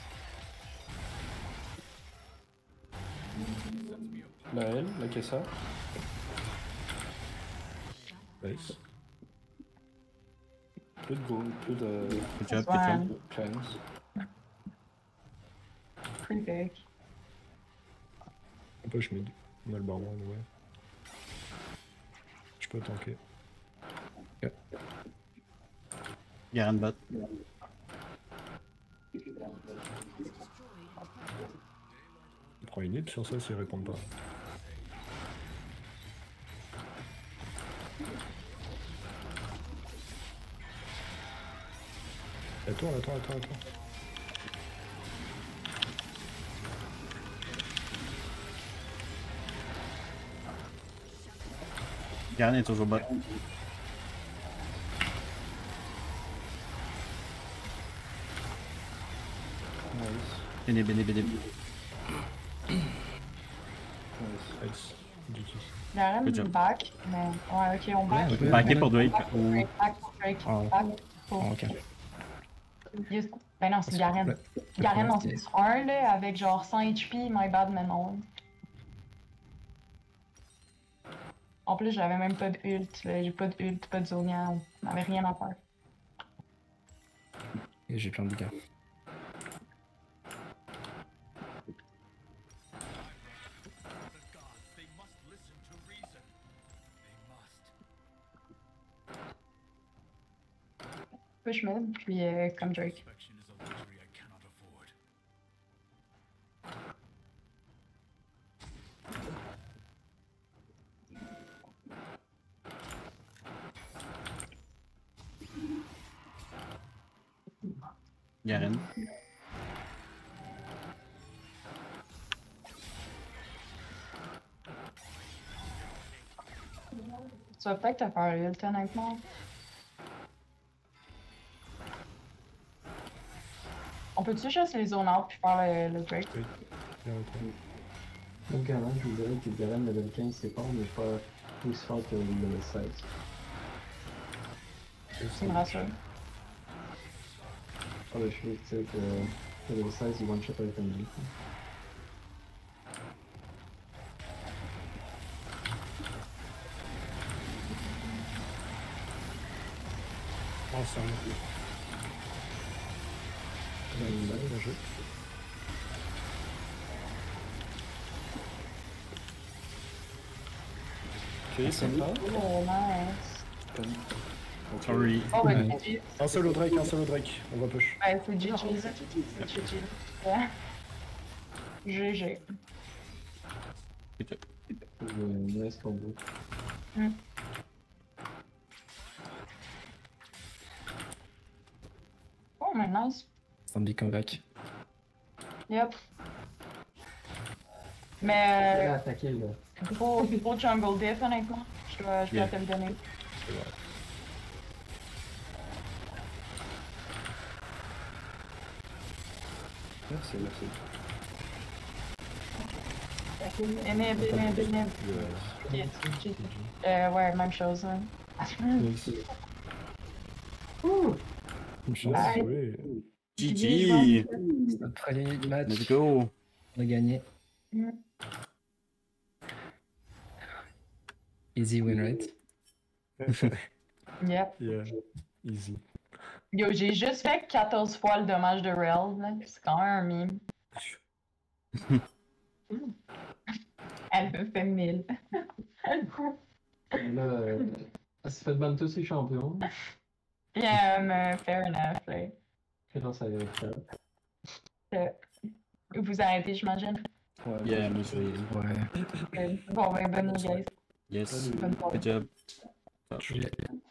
La L, la Kessa. Nice. Plus de gold, plus de Good job, good Ouais. job. clans. Pretty big. On push mid. On a le baron, ouais. Je peux tanker. Garen bot. On prend une hit sur ça s'ils répondent pas. Attends, attends, attends, attends. Garen est toujours bot. Béné, béné, béné. Nice. G G. Garen Good job. back, mais... Ouais, ok, on back. Ouais, ouais. Backé pour Drake. Back pour Ou... Drake, back pour Drake, Ah. back pour... Oh, ok. Yes. Ben non, c'est Garen. Le- le Garen premier, en c'était- six un, là, avec genre cent H P, my bad, mais non. En plus, j'avais même pas de ult, là. J'ai pas de ult, pas de zonia, on avait rien à faire. Et j'ai plein de dégâts. Push mid, puis euh, comme Drake. Garen. Tu vas peut-être te faire ult, honnêtement. On peut-tu juste les zone out puis faire le, le Drake? Oui. Bien, attends. Mon garage, je vous dirais que Garen level quinze, c'est fort, mais pas aussi fort que level seize. Tu me rassures. Ah, ben, je veux dire que level seize, il one-shot avec un blue. ensemble. Bien joué. Ok, sympa. Oh, nice. Sorry. Oh, ouais, Ouais. G G. Un solo Drake, un solo Drake. On va push. Ouais, c'est G G. C'est G G. Ouais. G G. Je me laisse combo. Oh, mais nice. Zombie comeback. Yep. Elle Mais a attaqué là. euh, gros, gros jungle diff, honnêtement. Je dois, je dois Yeah. te le donner. Merci, merci. Énib, énib, énib. Yes. G G. Euh, ouais, même chose. Hein. Une chance. Ouais. Oui. G G! C'est notre premier match. Let's go! On a gagné. Mm. Easy win, right? Yep. Yeah. Easy. Yo, j'ai juste fait quatorze fois le dommage de Rel, là. C'est quand même un meme. Elle me fait mille. Là, euh, elle s'est fait ban tous ses champions. Yeah, mais fair enough, là. Grâce à ça. Euh, Vous arrêtez, j'imagine. Ouais, Yeah, bon, moi je vais. Ouais. Euh, Bon, ben, bonne nuit, guys. Yes. Bonne soirée. Good job. Je-